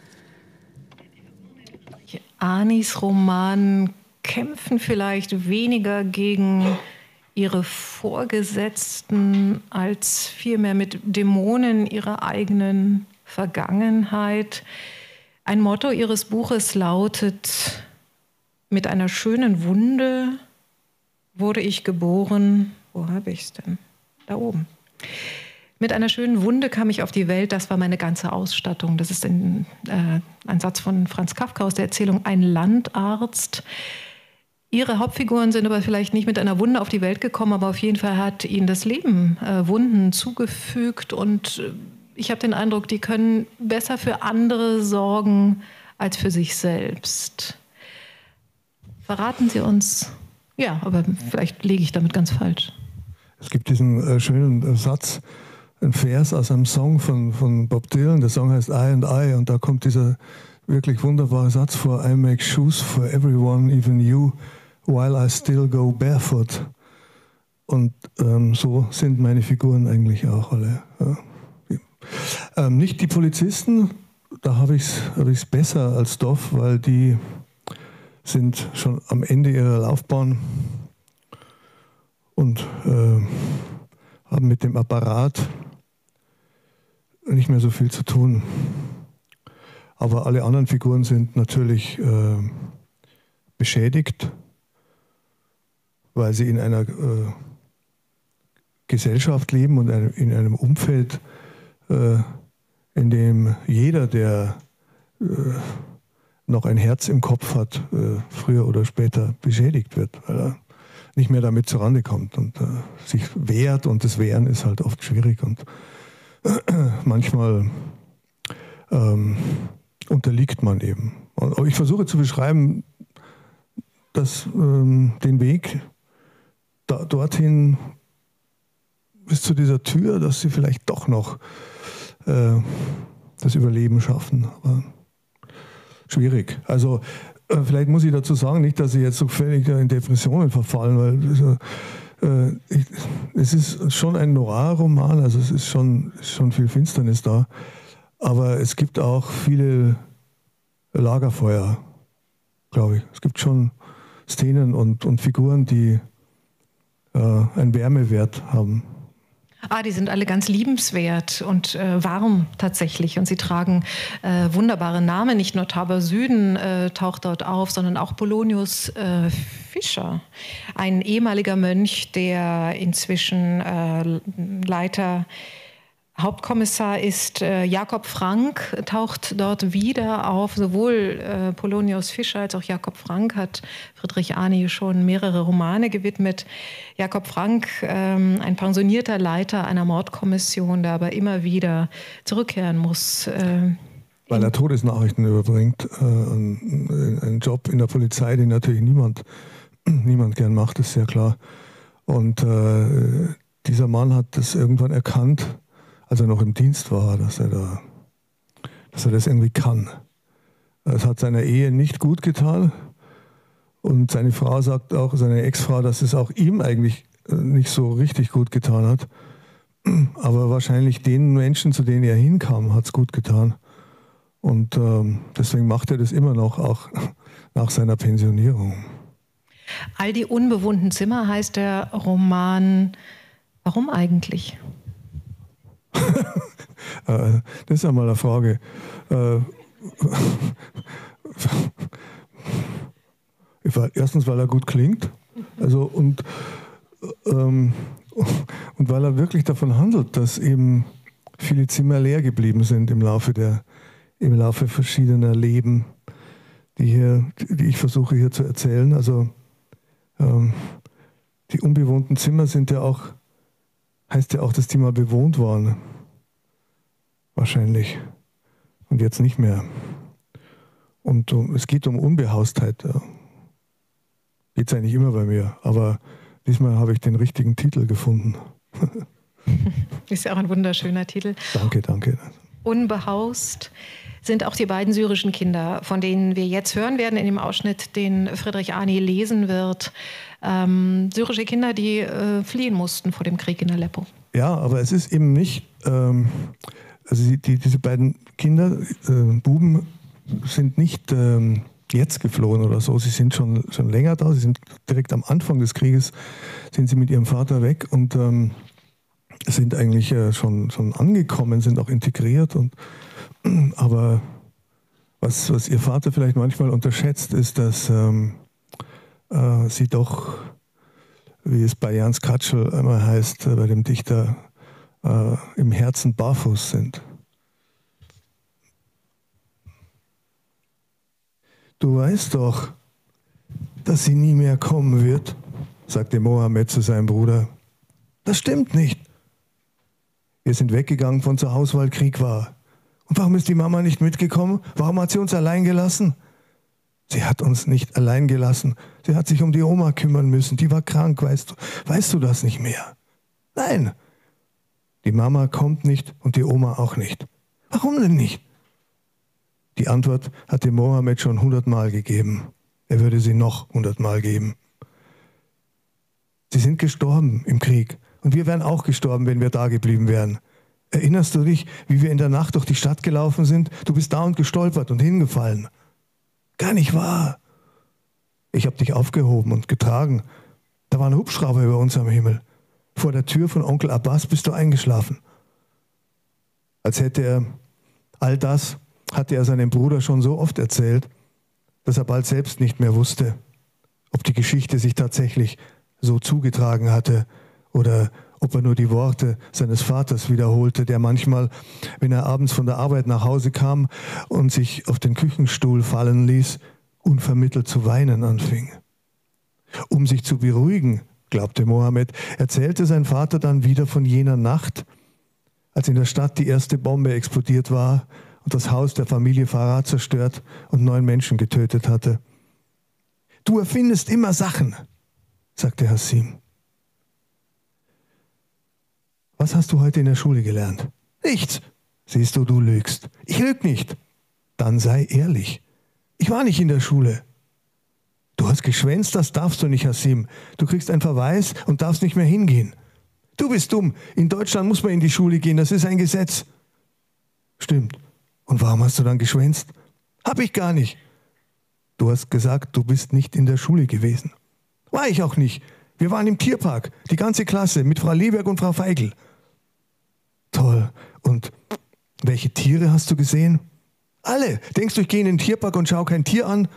Anis Roman kämpfen vielleicht weniger gegen ihre Vorgesetzten als vielmehr mit Dämonen ihrer eigenen Vergangenheit. Ein Motto ihres Buches lautet: Mit einer schönen Wunde wurde ich geboren. Wo habe ich es denn? Da oben. Mit einer schönen Wunde kam ich auf die Welt, das war meine ganze Ausstattung. Das ist ein, äh, ein Satz von Franz Kafka aus der Erzählung Ein Landarzt. Ihre Hauptfiguren sind aber vielleicht nicht mit einer Wunde auf die Welt gekommen, aber auf jeden Fall hat ihnen das Leben äh, Wunden zugefügt. Und ich habe den Eindruck, die können besser für andere sorgen als für sich selbst. Verraten Sie uns, ja, aber vielleicht liege ich damit ganz falsch. Es gibt diesen äh, schönen äh, Satz, ein Vers aus einem Song von, von Bob Dylan. Der Song heißt I and I, und da kommt dieser wirklich wunderbare Satz vor: I make shoes for everyone, even you, while I still go barefoot. Und ähm, so sind meine Figuren eigentlich auch alle. Ja. Ähm, nicht die Polizisten, da habe ich es hab ich's besser als Dov, weil die sind schon am Ende ihrer Laufbahn und äh, haben mit dem Apparat nicht mehr so viel zu tun. Aber alle anderen Figuren sind natürlich äh, beschädigt, weil sie in einer äh, Gesellschaft leben und in einem Umfeld, äh, in dem jeder, der äh, noch ein Herz im Kopf hat, äh, früher oder später beschädigt wird, weil er nicht mehr damit zurande kommt und äh, sich wehrt, und das Wehren ist halt oft schwierig und äh, manchmal ähm, unterliegt man eben. Und ich versuche zu beschreiben, dass ähm, den Weg da, dorthin bis zu dieser Tür, dass sie vielleicht doch noch äh, das Überleben schaffen. Aber schwierig. Also äh, vielleicht muss ich dazu sagen, nicht, dass ich jetzt so völlig in Depressionen verfallen, weil äh, ich, es ist schon ein Noir-Roman, also es ist schon, ist schon viel Finsternis da, aber es gibt auch viele Lagerfeuer, glaube ich. Es gibt schon Szenen und, und Figuren, die äh, einen Wärmewert haben. Ah, die sind alle ganz liebenswert und äh, warm tatsächlich. Und sie tragen äh, wunderbare Namen. Nicht nur Taber Süden äh, taucht dort auf, sondern auch Polonius äh, Fischer, ein ehemaliger Mönch, der inzwischen äh, Leiter Hauptkommissar ist. äh, Jakob Frank taucht dort wieder auf. Sowohl äh, Polonius Fischer als auch Jakob Frank hat Friedrich Ani schon mehrere Romane gewidmet. Jakob Frank, ähm, ein pensionierter Leiter einer Mordkommission, der aber immer wieder zurückkehren muss. Äh, Weil er Todesnachrichten überbringt. Äh, ein, ein Job in der Polizei, den natürlich niemand, niemand gern macht, ist sehr klar. Und äh, dieser Mann hat das irgendwann erkannt, als er noch im Dienst war, dass er, da, dass er das irgendwie kann. Es hat seiner Ehe nicht gut getan und seine Frau sagt auch, seine Ex-Frau, dass es auch ihm eigentlich nicht so richtig gut getan hat. Aber wahrscheinlich den Menschen, zu denen er hinkam, hat es gut getan. Und ähm, deswegen macht er das immer noch, auch nach seiner Pensionierung. All die unbewohnten Zimmer heißt der Roman. Warum eigentlich? Das ist einmal eine Frage. Erstens, weil er gut klingt, also und, ähm, und weil er wirklich davon handelt, dass eben viele Zimmer leer geblieben sind im Laufe der, im Laufe verschiedener Leben, die hier, die ich versuche hier zu erzählen. Also ähm, die unbewohnten Zimmer sind ja auch, heißt ja auch, dass die mal bewohnt waren. Wahrscheinlich. Und jetzt nicht mehr. Und um, es geht um Unbehaustheit. Ja. Geht es eigentlich immer bei mir. Aber diesmal habe ich den richtigen Titel gefunden. Ist ja auch ein wunderschöner Titel. Danke, danke. Unbehaust sind auch die beiden syrischen Kinder, von denen wir jetzt hören werden in dem Ausschnitt, den Friedrich Ani lesen wird. Ähm, syrische Kinder, die äh, fliehen mussten vor dem Krieg in Aleppo. Ja, aber es ist eben nicht... Ähm, Also die, die, diese beiden Kinder, äh, Buben, sind nicht ähm, jetzt geflohen oder so. Sie sind schon, schon länger da. Sie sind direkt am Anfang des Krieges, sind sie mit ihrem Vater weg und ähm, sind eigentlich äh, schon, schon angekommen, sind auch integriert. Und, aber was, was ihr Vater vielleicht manchmal unterschätzt, ist, dass ähm, äh, sie doch, wie es bei Jans Katschel einmal heißt, äh, bei dem Dichter, Uh, im Herzen barfuß sind. Du weißt doch, dass sie nie mehr kommen wird, sagte Mohammed zu seinem Bruder. Das stimmt nicht. Wir sind weggegangen von zu Hause, weil Krieg war. Und warum ist die Mama nicht mitgekommen? Warum hat sie uns allein gelassen? Sie hat uns nicht allein gelassen. Sie hat sich um die Oma kümmern müssen. Die war krank, weißt du. Weißt du das nicht mehr? Nein. Die Mama kommt nicht und die Oma auch nicht. Warum denn nicht? Die Antwort hatte Mohammed schon hundertmal gegeben. Er würde sie noch hundertmal geben. Sie sind gestorben im Krieg und wir wären auch gestorben, wenn wir da geblieben wären. Erinnerst du dich, wie wir in der Nacht durch die Stadt gelaufen sind? Du bist dauernd gestolpert und hingefallen. Gar nicht wahr. Ich habe dich aufgehoben und getragen. Da war ein Hubschrauber über uns am Himmel. Vor der Tür von Onkel Abbas bist du eingeschlafen. Als hätte er all das, hatte er seinem Bruder schon so oft erzählt, dass er bald selbst nicht mehr wusste, ob die Geschichte sich tatsächlich so zugetragen hatte oder ob er nur die Worte seines Vaters wiederholte, der manchmal, wenn er abends von der Arbeit nach Hause kam und sich auf den Küchenstuhl fallen ließ, unvermittelt zu weinen anfing. Um sich zu beruhigen, glaubte Mohammed, erzählte sein Vater dann wieder von jener Nacht, als in der Stadt die erste Bombe explodiert war und das Haus der Familie Farah zerstört und neun Menschen getötet hatte. Du erfindest immer Sachen, sagte Hassim. Was hast du heute in der Schule gelernt? Nichts. Siehst du, du lügst. Ich lüge nicht. Dann sei ehrlich. Ich war nicht in der Schule. Du hast geschwänzt, das darfst du nicht, Hasim. Du kriegst einen Verweis und darfst nicht mehr hingehen. Du bist dumm. In Deutschland muss man in die Schule gehen, das ist ein Gesetz. Stimmt. Und warum hast du dann geschwänzt? Hab ich gar nicht. Du hast gesagt, du bist nicht in der Schule gewesen. War ich auch nicht. Wir waren im Tierpark, die ganze Klasse, mit Frau Leberg und Frau Feigl. Toll. Und welche Tiere hast du gesehen? Alle. Denkst du, ich gehe in den Tierpark und schaue kein Tier an?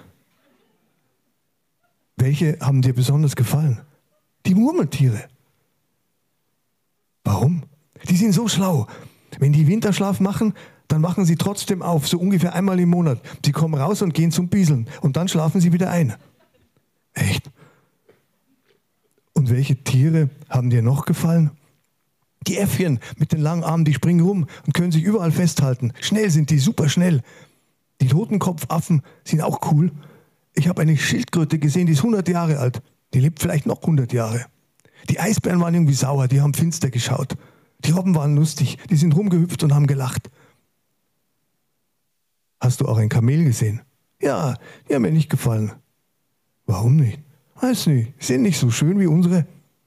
Welche haben dir besonders gefallen? Die Murmeltiere. Warum? Die sind so schlau. Wenn die Winterschlaf machen, dann wachen sie trotzdem auf, so ungefähr einmal im Monat. Sie kommen raus und gehen zum Bieseln und dann schlafen sie wieder ein. Echt? Und welche Tiere haben dir noch gefallen? Die Äffchen mit den langen Armen, die springen rum und können sich überall festhalten. Schnell sind die, super schnell. Die Totenkopfaffen sind auch cool. Ich habe eine Schildkröte gesehen, die ist hundert Jahre alt. Die lebt vielleicht noch hundert Jahre. Die Eisbären waren irgendwie sauer, die haben finster geschaut. Die Robben waren lustig, die sind rumgehüpft und haben gelacht. Hast du auch ein Kamel gesehen? Ja, die haben mir nicht gefallen. Warum nicht? Weiß nicht, sind nicht so schön wie unsere.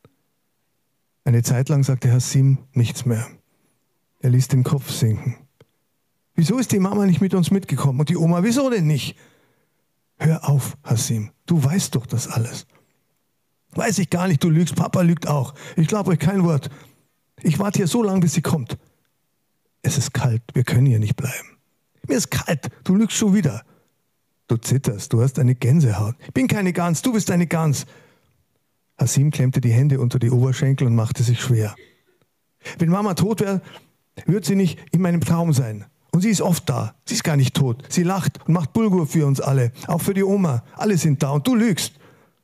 Eine Zeit lang sagte Hasim nichts mehr. Er ließ den Kopf sinken. Wieso ist die Mama nicht mit uns mitgekommen? Und die Oma, wieso denn nicht? Hör auf, Hasim, du weißt doch das alles. Weiß ich gar nicht, du lügst, Papa lügt auch. Ich glaube euch kein Wort. Ich warte hier so lange, bis sie kommt. Es ist kalt, wir können hier nicht bleiben. Mir ist kalt, du lügst schon wieder. Du zitterst, du hast eine Gänsehaut. Ich bin keine Gans, du bist eine Gans. Hasim klemmte die Hände unter die Oberschenkel und machte sich schwer. Wenn Mama tot wäre, würde sie nicht in meinem Traum sein. Und sie ist oft da. Sie ist gar nicht tot. Sie lacht und macht Bulgur für uns alle. Auch für die Oma. Alle sind da und du lügst.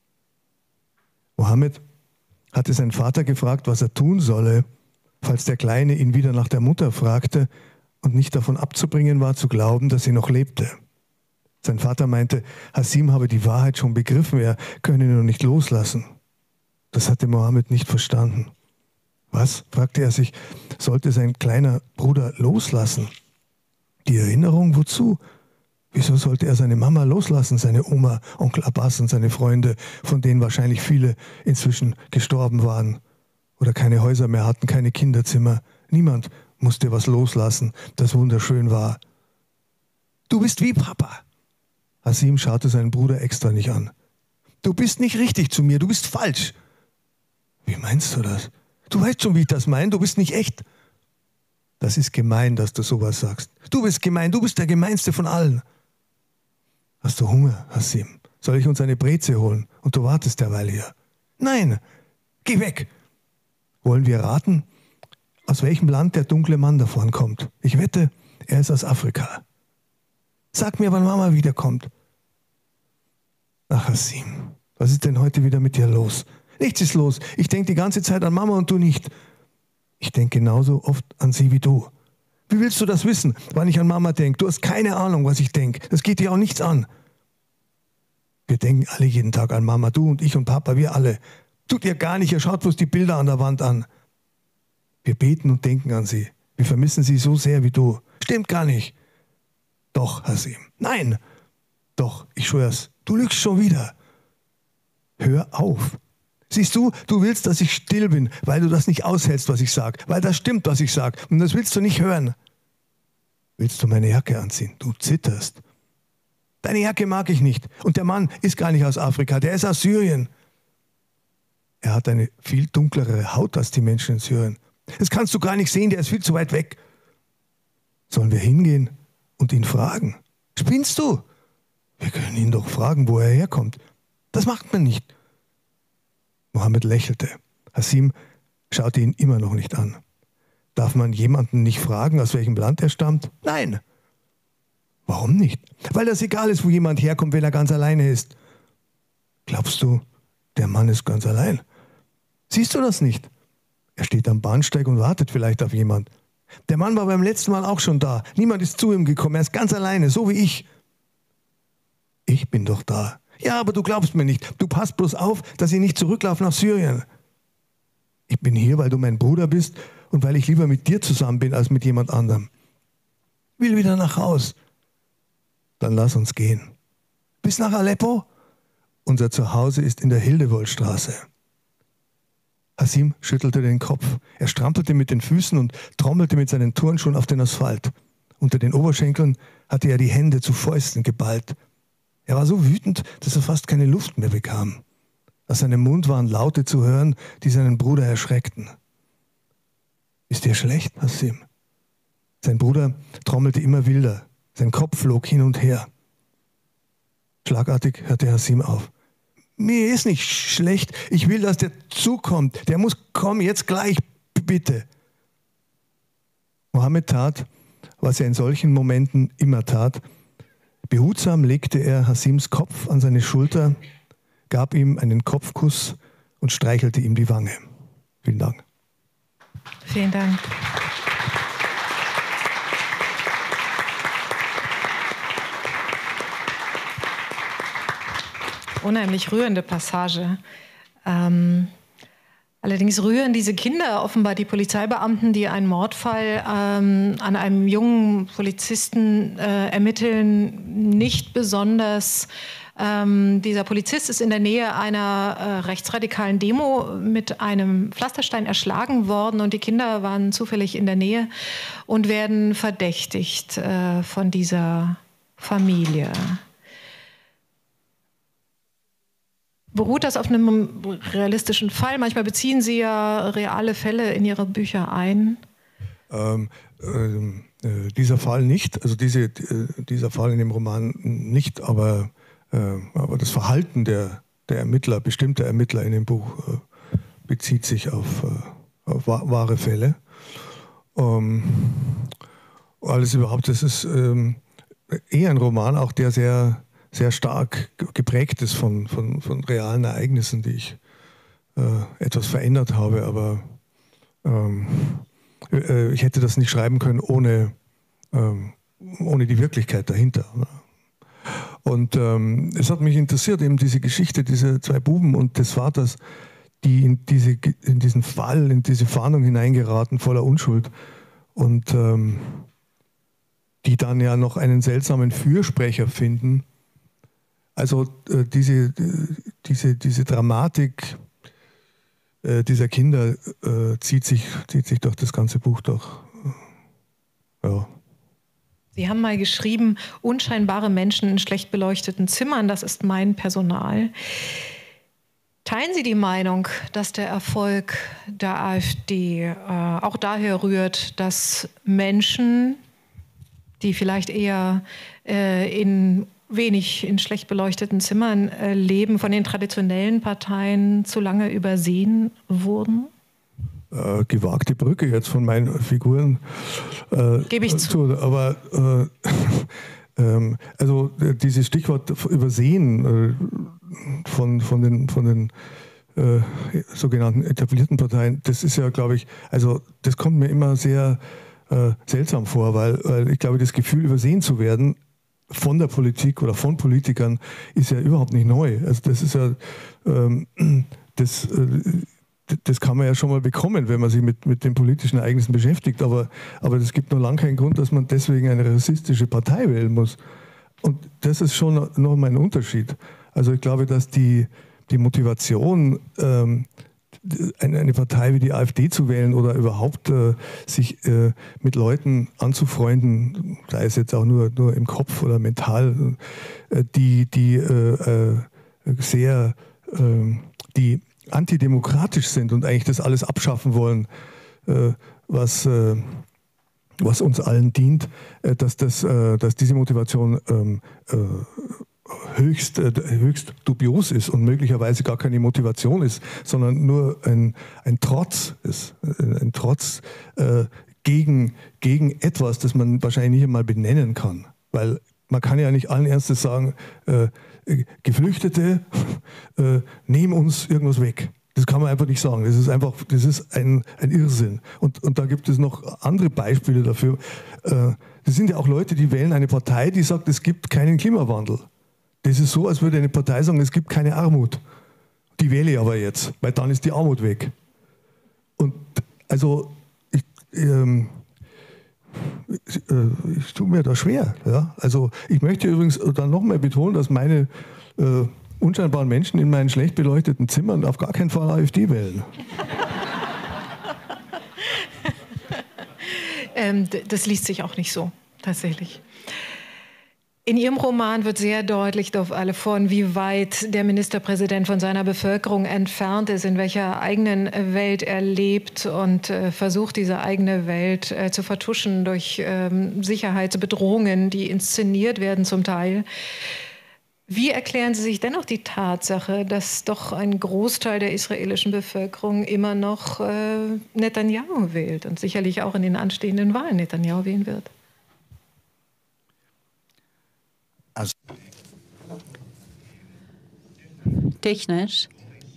Mohammed hatte seinen Vater gefragt, was er tun solle, falls der Kleine ihn wieder nach der Mutter fragte und nicht davon abzubringen war, zu glauben, dass sie noch lebte. Sein Vater meinte, Hasim habe die Wahrheit schon begriffen, er könne ihn noch nicht loslassen. Das hatte Mohammed nicht verstanden. Was, fragte er sich, sollte sein kleiner Bruder loslassen? Die Erinnerung, wozu? Wieso sollte er seine Mama loslassen, seine Oma, Onkel Abbas und seine Freunde, von denen wahrscheinlich viele inzwischen gestorben waren oder keine Häuser mehr hatten, keine Kinderzimmer? Niemand musste was loslassen, das wunderschön war. Du bist wie Papa. Hasim schaute seinen Bruder extra nicht an. Du bist nicht richtig zu mir, du bist falsch. Wie meinst du das? Du weißt schon, wie ich das meine, du bist nicht echt. Das ist gemein, dass du sowas sagst. Du bist gemein, du bist der Gemeinste von allen. Hast du Hunger, Hasim? Soll ich uns eine Breze holen und du wartest derweil hier? Nein, geh weg. Wollen wir raten, aus welchem Land der dunkle Mann da vorn kommt? Ich wette, er ist aus Afrika. Sag mir, wann Mama wiederkommt. Ach, Hasim, was ist denn heute wieder mit dir los? Nichts ist los. Ich denke die ganze Zeit an Mama und du nicht. Ich denke genauso oft an sie wie du. Wie willst du das wissen, wann ich an Mama denke? Du hast keine Ahnung, was ich denke. Das geht dir auch nichts an. Wir denken alle jeden Tag an Mama, du und ich und Papa, wir alle. Tut ihr gar nicht, ihr schaut bloß die Bilder an der Wand an. Wir beten und denken an sie. Wir vermissen sie so sehr wie du. Stimmt gar nicht. Doch, Hasim. Nein. Doch, ich schwör's. Du lügst schon wieder. Hör auf. Siehst du, du willst, dass ich still bin, weil du das nicht aushältst, was ich sage. Weil das stimmt, was ich sage. Und das willst du nicht hören. Willst du meine Jacke anziehen? Du zitterst. Deine Jacke mag ich nicht. Und der Mann ist gar nicht aus Afrika, der ist aus Syrien. Er hat eine viel dunklere Haut als die Menschen in Syrien. Das kannst du gar nicht sehen, der ist viel zu weit weg. Sollen wir hingehen und ihn fragen? Spinnst du? Wir können ihn doch fragen, wo er herkommt. Das macht man nicht. Mohammed lächelte. Hasim schaute ihn immer noch nicht an. Darf man jemanden nicht fragen, aus welchem Land er stammt? Nein. Warum nicht? Weil das egal ist, wo jemand herkommt, wenn er ganz alleine ist. Glaubst du, der Mann ist ganz allein? Siehst du das nicht? Er steht am Bahnsteig und wartet vielleicht auf jemand. Der Mann war beim letzten Mal auch schon da. Niemand ist zu ihm gekommen. Er ist ganz alleine, so wie ich. Ich bin doch da. Ja, aber du glaubst mir nicht. Du passt bloß auf, dass ich nicht zurücklaufe nach Syrien. Ich bin hier, weil du mein Bruder bist und weil ich lieber mit dir zusammen bin als mit jemand anderem. will wieder nach Haus. Dann lass uns gehen. Bis nach Aleppo? Unser Zuhause ist in der Hildewoldstraße. Hasim schüttelte den Kopf. Er strampelte mit den Füßen und trommelte mit seinen Turnschuhen auf den Asphalt. Unter den Oberschenkeln hatte er die Hände zu Fäusten geballt. Er war so wütend, dass er fast keine Luft mehr bekam. Aus seinem Mund waren Laute zu hören, die seinen Bruder erschreckten. »Ist dir schlecht, Hasim?« Sein Bruder trommelte immer wilder. Sein Kopf flog hin und her. Schlagartig hörte Hasim auf. »Mir ist nicht schlecht. Ich will, dass der zukommt. Der muss kommen, jetzt gleich, bitte.« Mohammed tat, was er in solchen Momenten immer tat. Behutsam legte er Hasims Kopf an seine Schulter, gab ihm einen Kopfkuss und streichelte ihm die Wange. Vielen Dank. Vielen Dank. Unheimlich rührende Passage. Ähm, allerdings rühren diese Kinder offenbar die Polizeibeamten, die einen Mordfall ähm, an einem jungen Polizisten äh, ermitteln, nicht besonders. Ähm, dieser Polizist ist in der Nähe einer äh, rechtsradikalen Demo mit einem Pflasterstein erschlagen worden und die Kinder waren zufällig in der Nähe und werden verdächtigt äh, von dieser Familie. Beruht das auf einem realistischen Fall? Manchmal beziehen Sie ja reale Fälle in Ihre Bücher ein. Ähm, äh, dieser Fall nicht, also diese, äh, dieser Fall in dem Roman nicht, aber, äh, aber das Verhalten der, der Ermittler, bestimmter Ermittler in dem Buch äh, bezieht sich auf, äh, auf wahre Fälle. Ähm, alles überhaupt, das ist ähm, eher ein Roman, auch der sehr sehr stark geprägt ist von, von, von realen Ereignissen, die ich äh, etwas verändert habe. Aber ähm, äh, ich hätte das nicht schreiben können ohne, ähm, ohne die Wirklichkeit dahinter. Und ähm, es hat mich interessiert, eben diese Geschichte, diese zwei Buben und des Vaters, die in, diese, in diesen Fall, in diese Fahndung hineingeraten, voller Unschuld. Und ähm, die dann ja noch einen seltsamen Fürsprecher finden. Also äh, diese, diese, diese Dramatik äh, dieser Kinder äh, zieht sich, zieht sich durch das ganze Buch durch. Ja. Sie haben mal geschrieben, unscheinbare Menschen in schlecht beleuchteten Zimmern, das ist mein Personal. Teilen Sie die Meinung, dass der Erfolg der AfD äh, auch daher rührt, dass Menschen, die vielleicht eher äh, in wenig in schlecht beleuchteten Zimmern äh, leben, von den traditionellen Parteien zu lange übersehen wurden? Äh, gewagte Brücke jetzt von meinen Figuren. Äh, Gebe ich zu. zu. Aber äh, äh, also dieses Stichwort übersehen äh, von, von den, von den äh, sogenannten etablierten Parteien, das ist ja, glaube ich, also das kommt mir immer sehr äh, seltsam vor, weil, weil ich glaube, das Gefühl, übersehen zu werden, von der Politik oder von Politikern ist ja überhaupt nicht neu. Also das ist ja, ähm, das, äh, das kann man ja schon mal bekommen, wenn man sich mit, mit den politischen Ereignissen beschäftigt. Aber, aber das gibt noch lange keinen Grund, dass man deswegen eine rassistische Partei wählen muss. Und das ist schon noch mal ein Unterschied. Also ich glaube, dass die, die Motivation, ähm, eine, eine Partei wie die AfD zu wählen oder überhaupt äh, sich äh, mit Leuten anzufreunden, sei es jetzt auch nur, nur im Kopf oder mental, äh, die, die äh, äh, sehr, äh, die antidemokratisch sind und eigentlich das alles abschaffen wollen, äh, was, äh, was uns allen dient, äh, dass, das, äh, dass diese Motivation ähm, äh, höchst, äh, höchst dubios ist und möglicherweise gar keine Motivation ist, sondern nur ein, ein Trotz ist. Ein, ein Trotz äh, gegen, gegen etwas, das man wahrscheinlich nicht einmal benennen kann. Weil man kann ja nicht allen Ernstes sagen, äh, Geflüchtete äh, nehmen uns irgendwas weg. Das kann man einfach nicht sagen. Das ist einfach, das ist ein, ein Irrsinn. Und, und da gibt es noch andere Beispiele dafür. Äh, das sind ja auch Leute, die wählen eine Partei, die sagt, es gibt keinen Klimawandel. Das ist so, als würde eine Partei sagen, es gibt keine Armut. Die wähle ich aber jetzt, weil dann ist die Armut weg. Und also, ich, ähm, ich, äh, ich tue mir da schwer. Ja? Also ich möchte übrigens dann noch mal betonen, dass meine äh, unscheinbaren Menschen in meinen schlecht beleuchteten Zimmern auf gar keinen Fall AfD wählen. ähm, das liest sich auch nicht so, tatsächlich. In Ihrem Roman wird sehr deutlich auf alle von, wie weit der Ministerpräsident von seiner Bevölkerung entfernt ist, in welcher eigenen Welt er lebt und äh, versucht, diese eigene Welt äh, zu vertuschen durch ähm, Sicherheitsbedrohungen, die inszeniert werden zum Teil. Wie erklären Sie sich dennoch die Tatsache, dass doch ein Großteil der israelischen Bevölkerung immer noch äh, Netanyahu wählt und sicherlich auch in den anstehenden Wahlen Netanyahu wählen wird? Also technisch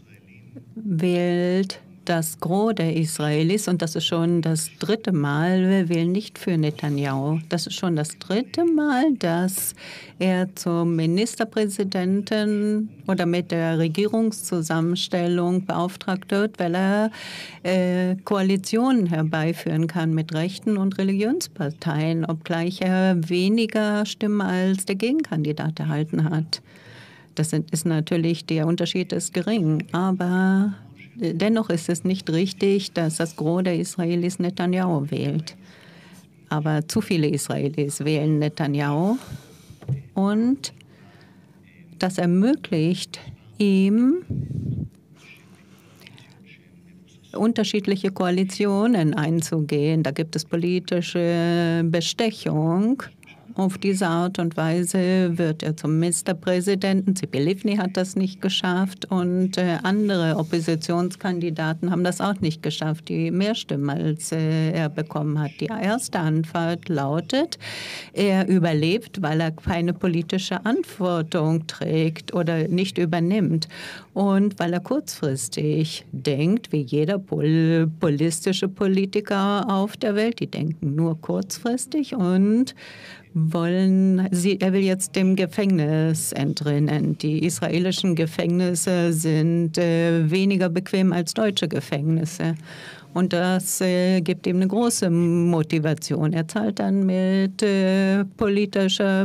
wählt das Gros der Israelis, und das ist schon das dritte Mal, wir wählen nicht für Netanyahu. Das ist schon das dritte Mal, dass er zum Ministerpräsidenten oder mit der Regierungszusammenstellung beauftragt wird, weil er äh, Koalitionen herbeiführen kann mit Rechten und Religionsparteien, obgleich er weniger Stimmen als der Gegenkandidat erhalten hat. Das ist natürlich, der Unterschied ist gering, aber dennoch ist es nicht richtig, dass das Gros der Israelis Netanyahu wählt. Aber zu viele Israelis wählen Netanyahu, und das ermöglicht ihm, unterschiedliche Koalitionen einzugehen. Da gibt es politische Bestechung. Auf diese Art und Weise wird er zum Ministerpräsidenten. Tzipi Livni hat das nicht geschafft, und äh, andere Oppositionskandidaten haben das auch nicht geschafft, die mehr Stimmen als äh, er bekommen hat. Die erste Antwort lautet, er überlebt, weil er keine politische Verantwortung trägt oder nicht übernimmt, und weil er kurzfristig denkt, wie jeder pol politische Politiker auf der Welt. Die denken nur kurzfristig und wollen sie, er will jetzt dem Gefängnis entrinnen. Die israelischen Gefängnisse sind äh, weniger bequem als deutsche Gefängnisse. Und das äh, gibt ihm eine große Motivation. Er zahlt dann mit äh, politischer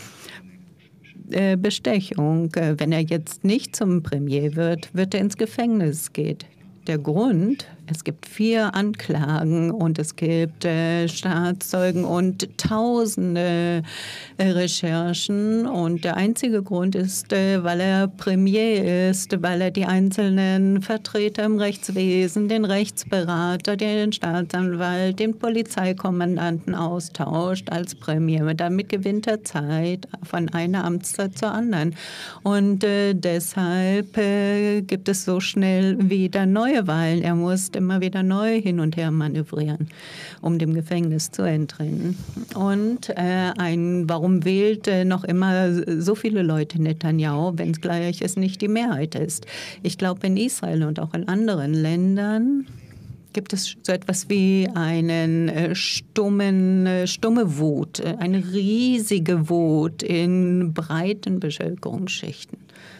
äh, Bestechung. Äh, wenn er jetzt nicht zum Premier wird, wird er ins Gefängnis gehen. Der Grund, es gibt vier Anklagen und es gibt äh, Staatszeugen und tausende äh, Recherchen. Und der einzige Grund ist, äh, weil er Premier ist, weil er die einzelnen Vertreter im Rechtswesen, den Rechtsberater, den Staatsanwalt, den Polizeikommandanten austauscht als Premier. Damit gewinnt er Zeit von einer Amtszeit zur anderen. Und äh, deshalb äh, gibt es so schnell wieder neue Wahlen. Er muss immer wieder neu hin und her manövrieren, um dem Gefängnis zu entrinnen. Und äh, ein, warum wählt äh, noch immer so viele Leute Netanyahu, wenn es gleich es nicht die Mehrheit ist? Ich glaube, in Israel und auch in anderen Ländern gibt es so etwas wie einen äh, stummen, äh, stumme Wut, äh, eine riesige Wut in breiten Bevölkerungsschichten.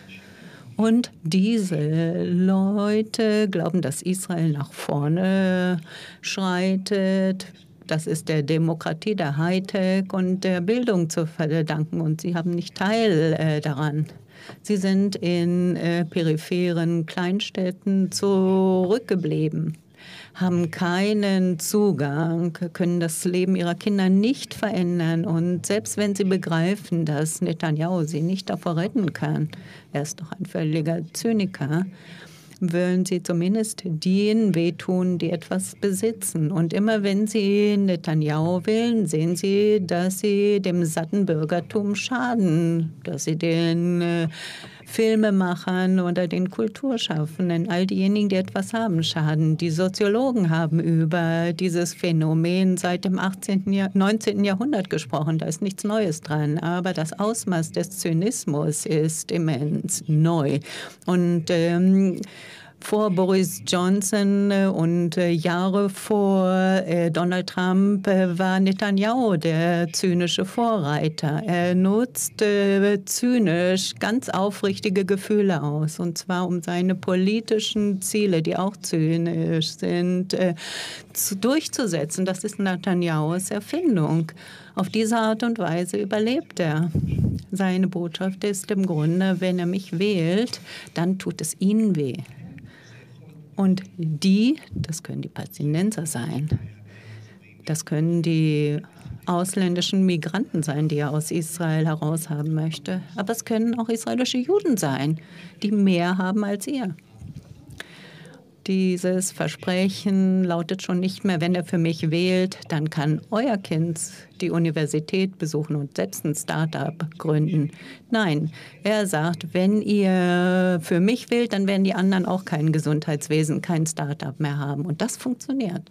Und diese Leute glauben, dass Israel nach vorne schreitet. Das ist der Demokratie, der Hightech und der Bildung zu verdanken. Und sie haben nicht Teil äh, daran. Sie sind in äh, peripheren Kleinstädten zurückgeblieben, haben keinen Zugang, können das Leben ihrer Kinder nicht verändern. Und selbst wenn sie begreifen, dass Netanyahu sie nicht davor retten kann, er ist doch ein völliger Zyniker, wollen sie zumindest denen wehtun, die etwas besitzen. Und immer wenn sie Netanyahu wählen, sehen sie, dass sie dem satten Bürgertum schaden, dass sie den äh, Filmemachern oder den Kulturschaffenden, all diejenigen, die etwas haben, schaden. Die Soziologen haben über dieses Phänomen seit dem achtzehnten. Jahr, neunzehnten. Jahrhundert gesprochen. Da ist nichts Neues dran. Aber das Ausmaß des Zynismus ist immens neu. Und ähm, vor Boris Johnson und Jahre vor Donald Trump war Netanyahu der zynische Vorreiter. Er nutzt zynisch ganz aufrichtige Gefühle aus, und zwar um seine politischen Ziele, die auch zynisch sind, durchzusetzen. Das ist Netanyahus Erfindung. Auf diese Art und Weise überlebt er. Seine Botschaft ist im Grunde, wenn er mich wählt, dann tut es ihnen weh. Und die, das können die Palästinenser sein, das können die ausländischen Migranten sein, die er aus Israel heraushaben möchte. Aber es können auch israelische Juden sein, die mehr haben als ihr. Dieses Versprechen lautet schon nicht mehr, wenn er für mich wählt, dann kann euer Kind die Universität besuchen und selbst ein Start-up gründen. Nein, er sagt, wenn ihr für mich wählt, dann werden die anderen auch kein Gesundheitswesen, kein Start-up mehr haben. Und das funktioniert.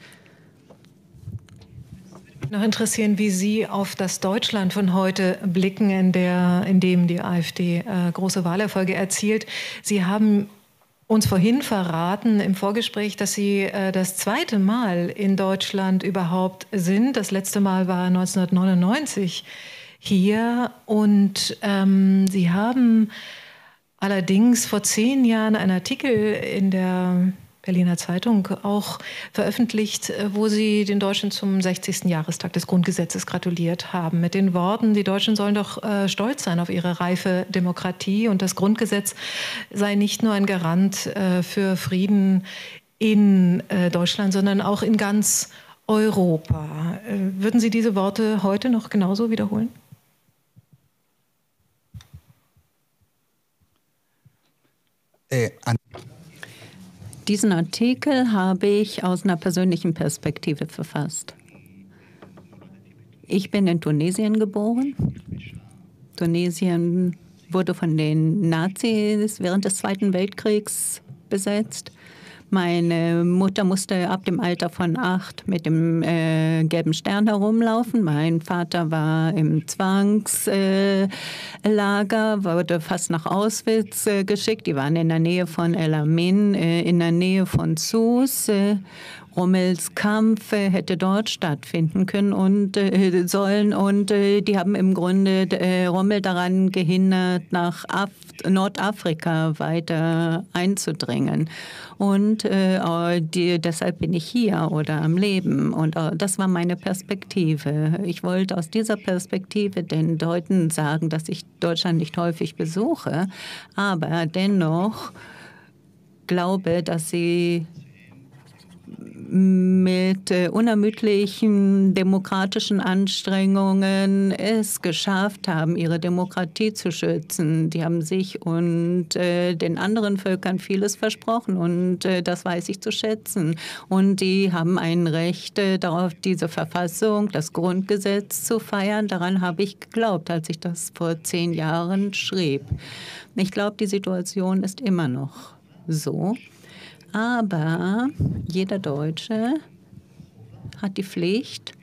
Noch interessieren, wie Sie auf das Deutschland von heute blicken, in, der, in dem die AfD äh, große Wahlerfolge erzielt. Sie haben uns vorhin verraten im Vorgespräch, dass Sie äh, das zweite Mal in Deutschland überhaupt sind. Das letzte Mal war neunzehnhundertneunundneunzig hier. Und ähm, Sie haben allerdings vor zehn Jahren einen Artikel in der Berliner Zeitung auch veröffentlicht, wo Sie den Deutschen zum sechzigsten Jahrestag des Grundgesetzes gratuliert haben. Mit den Worten, die Deutschen sollen doch äh, stolz sein auf ihre reife Demokratie und das Grundgesetz sei nicht nur ein Garant äh, für Frieden in äh, Deutschland, sondern auch in ganz Europa. Äh, würden Sie diese Worte heute noch genauso wiederholen? Äh, an Diesen Artikel habe ich aus einer persönlichen Perspektive verfasst. Ich bin in Tunesien geboren. Tunesien wurde von den Nazis während des Zweiten Weltkriegs besetzt. Meine Mutter musste ab dem Alter von acht mit dem äh, gelben Stern herumlaufen. Mein Vater war im Zwangslager, äh, wurde fast nach Auschwitz äh, geschickt. Die waren in der Nähe von El Amin, äh, in der Nähe von Sousse. Äh, Rommels Kampf äh, hätte dort stattfinden können und äh, sollen. Und äh, die haben im Grunde äh, Rommel daran gehindert, nach Af Nordafrika weiter einzudringen. Und äh, die, deshalb bin ich hier oder am Leben. Und äh, das war meine Perspektive. Ich wollte aus dieser Perspektive den Leuten sagen, dass ich Deutschland nicht häufig besuche, aber dennoch glaube, dass sie mit äh, unermüdlichen demokratischen Anstrengungen es geschafft haben, ihre Demokratie zu schützen. Die haben sich und äh, den anderen Völkern vieles versprochen und äh, das weiß ich zu schätzen. Und die haben ein Recht äh, darauf, diese Verfassung, das Grundgesetz zu feiern. Daran habe ich geglaubt, als ich das vor zehn Jahren schrieb. Ich glaube, die Situation ist immer noch so. Aber jeder Deutsche hat die Pflicht,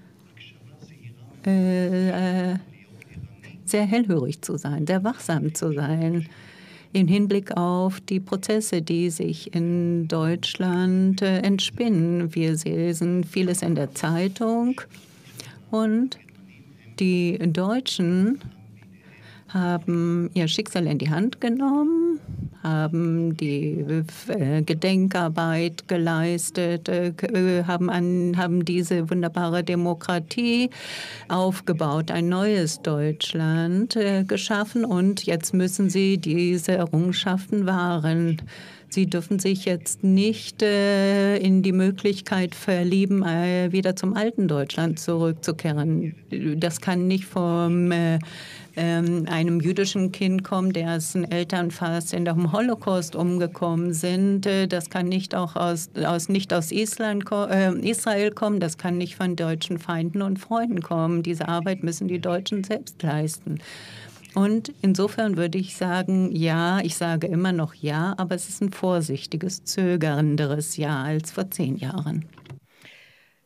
äh, sehr hellhörig zu sein, sehr wachsam zu sein im Hinblick auf die Prozesse, die sich in Deutschland äh, entspinnen. Wir lesen vieles in der Zeitung und die Deutschen haben ihr Schicksal in die Hand genommen, haben die äh, Gedenkarbeit geleistet, äh, haben, an, haben diese wunderbare Demokratie aufgebaut, ein neues Deutschland äh, geschaffen und jetzt müssen sie diese Errungenschaften wahren. Sie dürfen sich jetzt nicht äh, in die Möglichkeit verlieben, äh, wieder zum alten Deutschland zurückzukehren. Das kann nicht vom äh, ähm, einem jüdischen Kind kommen, dessen Eltern fast in dem Holocaust umgekommen sind. Äh, das kann nicht auch aus, aus, nicht aus Island, äh, Israel kommen. Das kann nicht von deutschen Feinden und Freunden kommen. Diese Arbeit müssen die Deutschen selbst leisten. Und insofern würde ich sagen, ja, ich sage immer noch ja, aber es ist ein vorsichtiges, zögernderes Ja als vor zehn Jahren.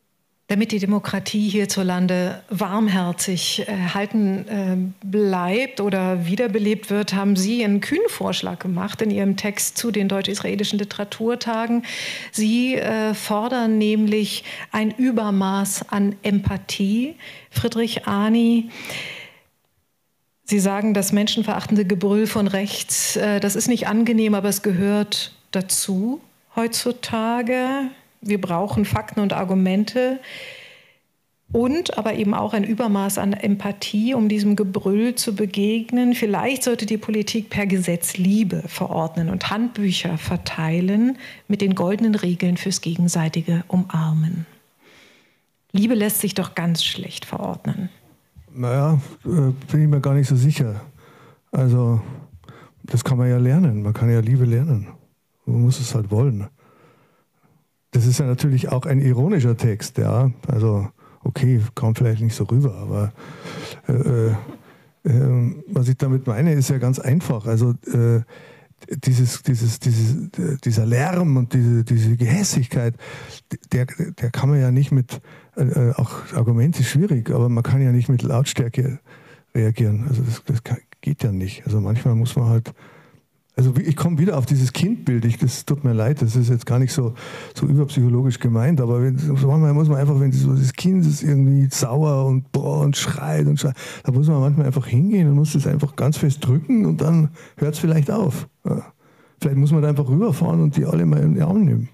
damit die Demokratie hierzulande warmherzig erhalten äh, bleibt oder wiederbelebt wird, haben Sie einen kühnen Vorschlag gemacht in Ihrem Text zu den deutsch-israelischen Literaturtagen. Sie äh, fordern nämlich ein Übermaß an Empathie. Friedrich Arni, Sie sagen, das menschenverachtende Gebrüll von rechts, äh, das ist nicht angenehm, aber es gehört dazu heutzutage. Wir brauchen Fakten und Argumente und aber eben auch ein Übermaß an Empathie, um diesem Gebrüll zu begegnen. Vielleicht sollte die Politik per Gesetz Liebe verordnen und Handbücher verteilen mit den goldenen Regeln fürs gegenseitige Umarmen. Liebe lässt sich doch ganz schlecht verordnen. Naja, bin ich mir gar nicht so sicher. Also, das kann man ja lernen. Man kann ja Liebe lernen. Man muss es halt wollen. Das ist ja natürlich auch ein ironischer Text, ja. Also, okay, kam vielleicht nicht so rüber, aber äh, äh, was ich damit meine, ist ja ganz einfach. Also, äh, dieses, dieses, dieses, dieser Lärm und diese, diese Gehässigkeit, der, der kann man ja nicht mit, äh, auch Argument ist schwierig, aber man kann ja nicht mit Lautstärke reagieren. Also, das, das kann, geht ja nicht. Also, manchmal muss man halt. Also ich komme wieder auf dieses Kindbild, ich, das tut mir leid, das ist jetzt gar nicht so, so überpsychologisch gemeint, aber wenn, manchmal muss man einfach, wenn so das Kind ist irgendwie sauer und, boah, und schreit und schreit, da muss man manchmal einfach hingehen und muss das einfach ganz fest drücken und dann hört es vielleicht auf. Ja. Vielleicht muss man da einfach rüberfahren und die alle mal in den Arm nehmen.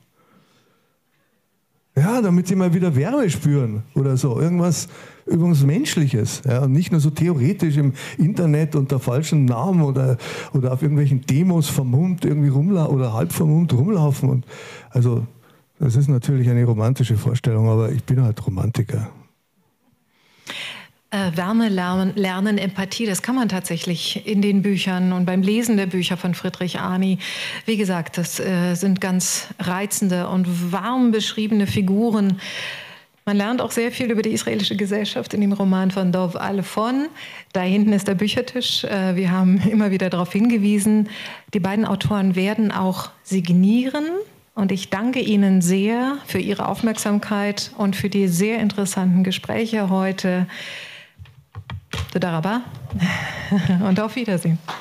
Ja, damit sie mal wieder Wärme spüren oder so. Irgendwas, irgendwas Menschliches. Ja, und nicht nur so theoretisch im Internet unter falschen Namen oder, oder auf irgendwelchen Demos vermummt irgendwie rumlaufen oder halb vermummt rumlaufen. Und also, das ist natürlich eine romantische Vorstellung, aber ich bin halt Romantiker. Äh, Wärme lernen, lernen, Empathie, das kann man tatsächlich in den Büchern und beim Lesen der Bücher von Friedrich Arni. Wie gesagt, das äh, sind ganz reizende und warm beschriebene Figuren. Man lernt auch sehr viel über die israelische Gesellschaft in dem Roman von Dov Alefon. Da hinten ist der Büchertisch. Äh, wir haben immer wieder darauf hingewiesen. Die beiden Autoren werden auch signieren. Und ich danke Ihnen sehr für Ihre Aufmerksamkeit und für die sehr interessanten Gespräche heute. Toda rabba und auf Wiedersehen.